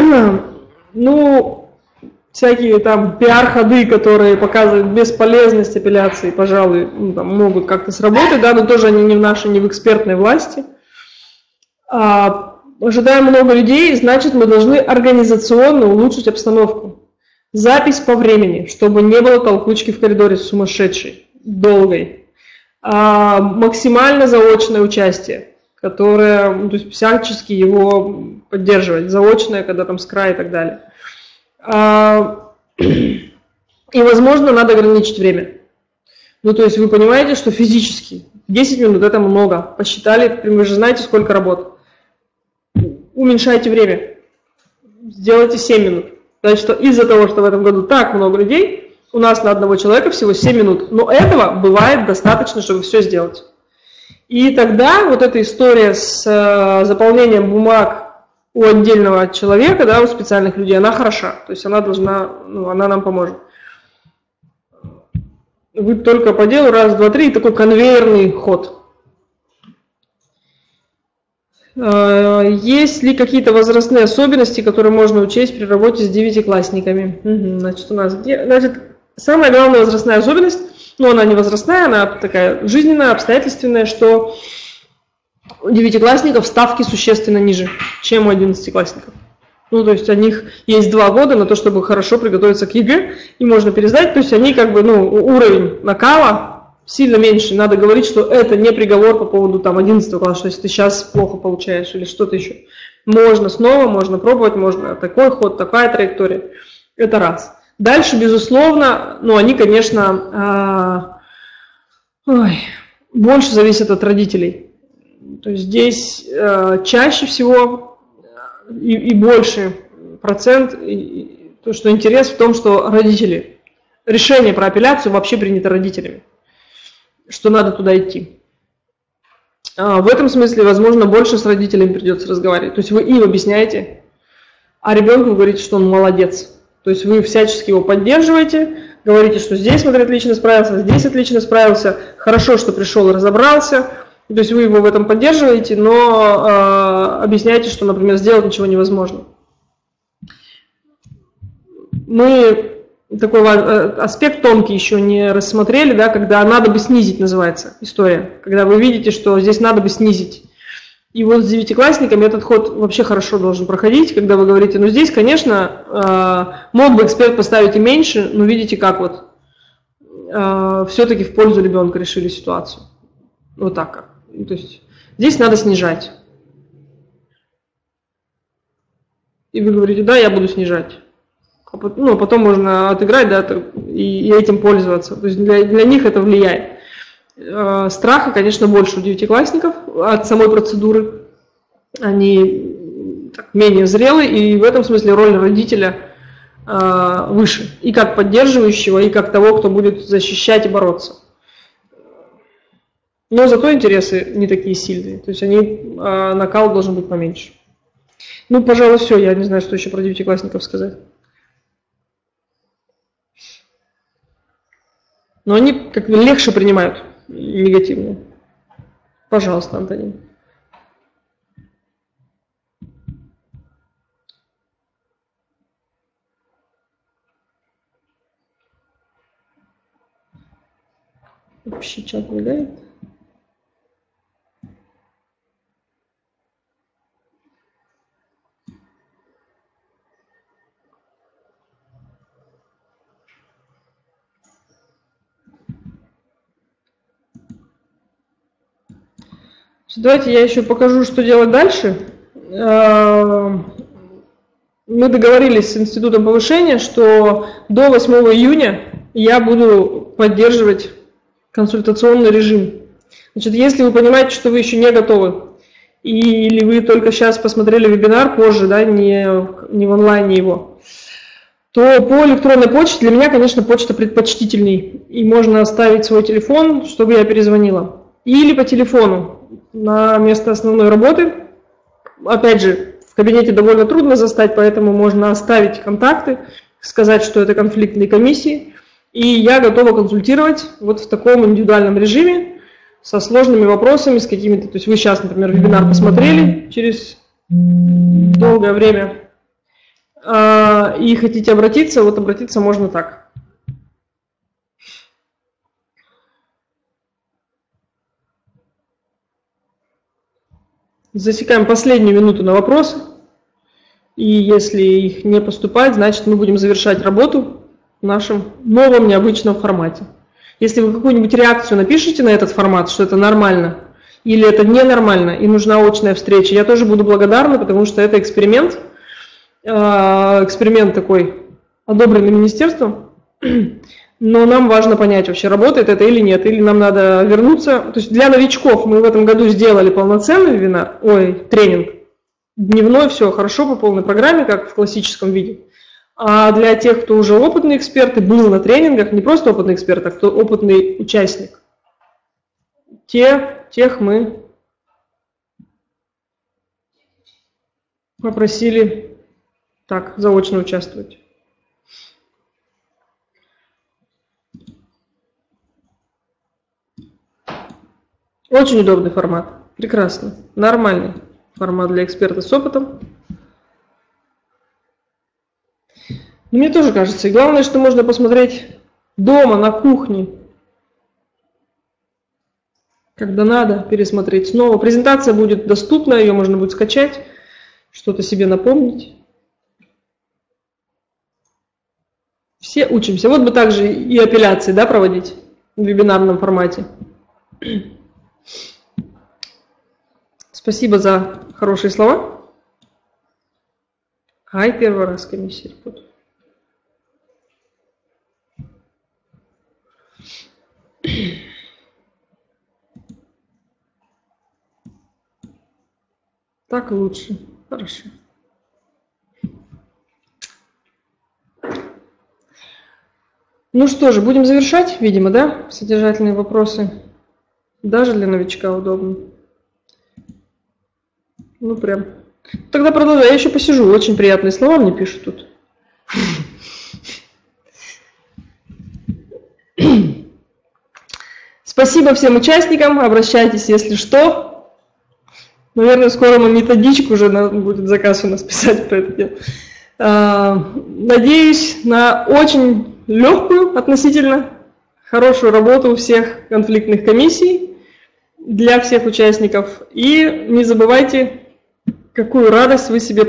Ну, всякие там пиар-ходы, которые показывают бесполезность апелляции, пожалуй, ну, там, могут как-то сработать, да, но тоже они не в нашей, не в экспертной власти. А, ожидаем много людей, значит, мы должны организационно улучшить обстановку. Запись по времени, чтобы не было толкучки в коридоре сумасшедшей, долгой. А, максимально заочное участие, которое, ну, то есть всячески его поддерживать, заочное, когда там с края и так далее. А, и, возможно, надо ограничить время. Ну, то есть вы понимаете, что физически десять минут это много. Посчитали, вы же знаете, сколько работ. Уменьшайте время. Сделайте семь минут. Значит, что из-за того, что в этом году так много людей, у нас на одного человека всего семь минут. Но этого бывает достаточно, чтобы все сделать. И тогда вот эта история с э, заполнением бумаг у отдельного человека, да, у специальных людей, она хороша. То есть она должна, ну, она нам поможет. Вы только по делу, раз, два, три, и такой конвейерный ход. Есть ли какие-то возрастные особенности, которые можно учесть при работе с девятиклассниками? Угу, значит, у нас где? Значит, самая главная возрастная особенность, ну, она не возрастная, она такая жизненная, обстоятельственная, что у девятиклассников ставки существенно ниже, чем у одиннадцатиклассников. Ну, то есть у них есть два года на то, чтобы хорошо приготовиться к ЕГЭ, и можно пересдать, то есть они как бы, ну, уровень накала сильно меньше. Надо говорить, что это не приговор по поводу там одиннадцатого класса, что если ты сейчас плохо получаешь или что-то еще. Можно снова, можно пробовать, можно такой ход, такая траектория. Это раз. Дальше, безусловно, ну, они, конечно, э, ой, больше зависят от родителей. То есть здесь э, чаще всего и, и больше процент, и, то, что интерес в том, что родители, решение про апелляцию вообще принято родителями, что надо туда идти. А в этом смысле, возможно, больше с родителями придется разговаривать. То есть вы им объясняете, а ребенку говорите, что он молодец. То есть вы всячески его поддерживаете, говорите, что здесь, смотри, отлично справился, здесь отлично справился, хорошо, что пришел и разобрался. То есть вы его в этом поддерживаете, но э, объясняете, что, например, сделать ничего невозможно. Мы такой аспект тонкий еще не рассмотрели, да, когда надо бы снизить, называется история. Когда вы видите, что здесь надо бы снизить. И вот с девятиклассниками этот ход вообще хорошо должен проходить, когда вы говорите, ну здесь, конечно, мог бы эксперт поставить и меньше, но видите, как вот все-таки в пользу ребенка решили ситуацию. Вот так. То есть здесь надо снижать. И вы говорите, да, я буду снижать. Ну, потом можно отыграть, да, и, и этим пользоваться. То есть для, для них это влияет. Страха, конечно, больше у девятиклассников от самой процедуры. Они так, менее зрелые, и в этом смысле роль родителя э, выше. И как поддерживающего, и как того, кто будет защищать и бороться. Но зато интересы не такие сильные. То есть они, э, накал должен быть поменьше. Ну, пожалуй, все. Я не знаю, что еще про девятиклассников сказать. Но они как бы легче принимают негативные. Пожалуйста, Антонин. Вообще чат мигает. Давайте я еще покажу, что делать дальше. Мы договорились с Институтом повышения, что до восьмого июня я буду поддерживать консультационный режим. Значит, если вы понимаете, что вы еще не готовы, или вы только сейчас посмотрели вебинар позже, да, не, не в онлайне его, то по электронной почте для меня, конечно, почта предпочтительней. И можно оставить свой телефон, чтобы я перезвонила. Или по телефону на место основной работы. Опять же, в кабинете довольно трудно застать, поэтому можно оставить контакты, сказать, что это конфликтные комиссии. И я готова консультировать вот в таком индивидуальном режиме со сложными вопросами, с какими-то... То есть вы сейчас, например, вебинар посмотрели через долгое время и хотите обратиться, вот обратиться можно так. Засекаем последнюю минуту на вопросы. И если их не поступает, значит мы будем завершать работу в нашем новом необычном формате. Если вы какую-нибудь реакцию напишите на этот формат, что это нормально или это ненормально и нужна очная встреча, я тоже буду благодарна, потому что это эксперимент, эксперимент такой, одобренный министерством, но нам важно понять, вообще работает это или нет, или нам надо вернуться. То есть для новичков мы в этом году сделали полноценный вебинар, ой, тренинг, дневной, все хорошо по полной программе, как в классическом виде. А для тех, кто уже опытный эксперт и был на тренингах, не просто опытный эксперт, а кто опытный участник, те, тех мы попросили так, заочно участвовать. Очень удобный формат, прекрасно, нормальный формат для эксперта с опытом. Мне тоже кажется, и главное, что можно посмотреть дома, на кухне, когда надо, пересмотреть снова. Презентация будет доступна, ее можно будет скачать, что-то себе напомнить. Все учимся. Вот бы также и апелляции, да, проводить в вебинарном формате. Спасибо за хорошие слова. Ай, первый раз комиссия. Так лучше. Хорошо. Ну что же, будем завершать, видимо, да? Содержательные вопросы. Даже для новичка удобно. Ну прям. Тогда продолжаю. Я еще посижу. Очень приятные слова мне пишут тут. Спасибо всем участникам. Обращайтесь, если что. Наверное, скоро мы методичку уже будет заказ у нас писать по этому делу. Надеюсь на очень легкую относительно хорошую работу у всех конфликтных комиссий для всех участников. И не забывайте, какую радость вы себе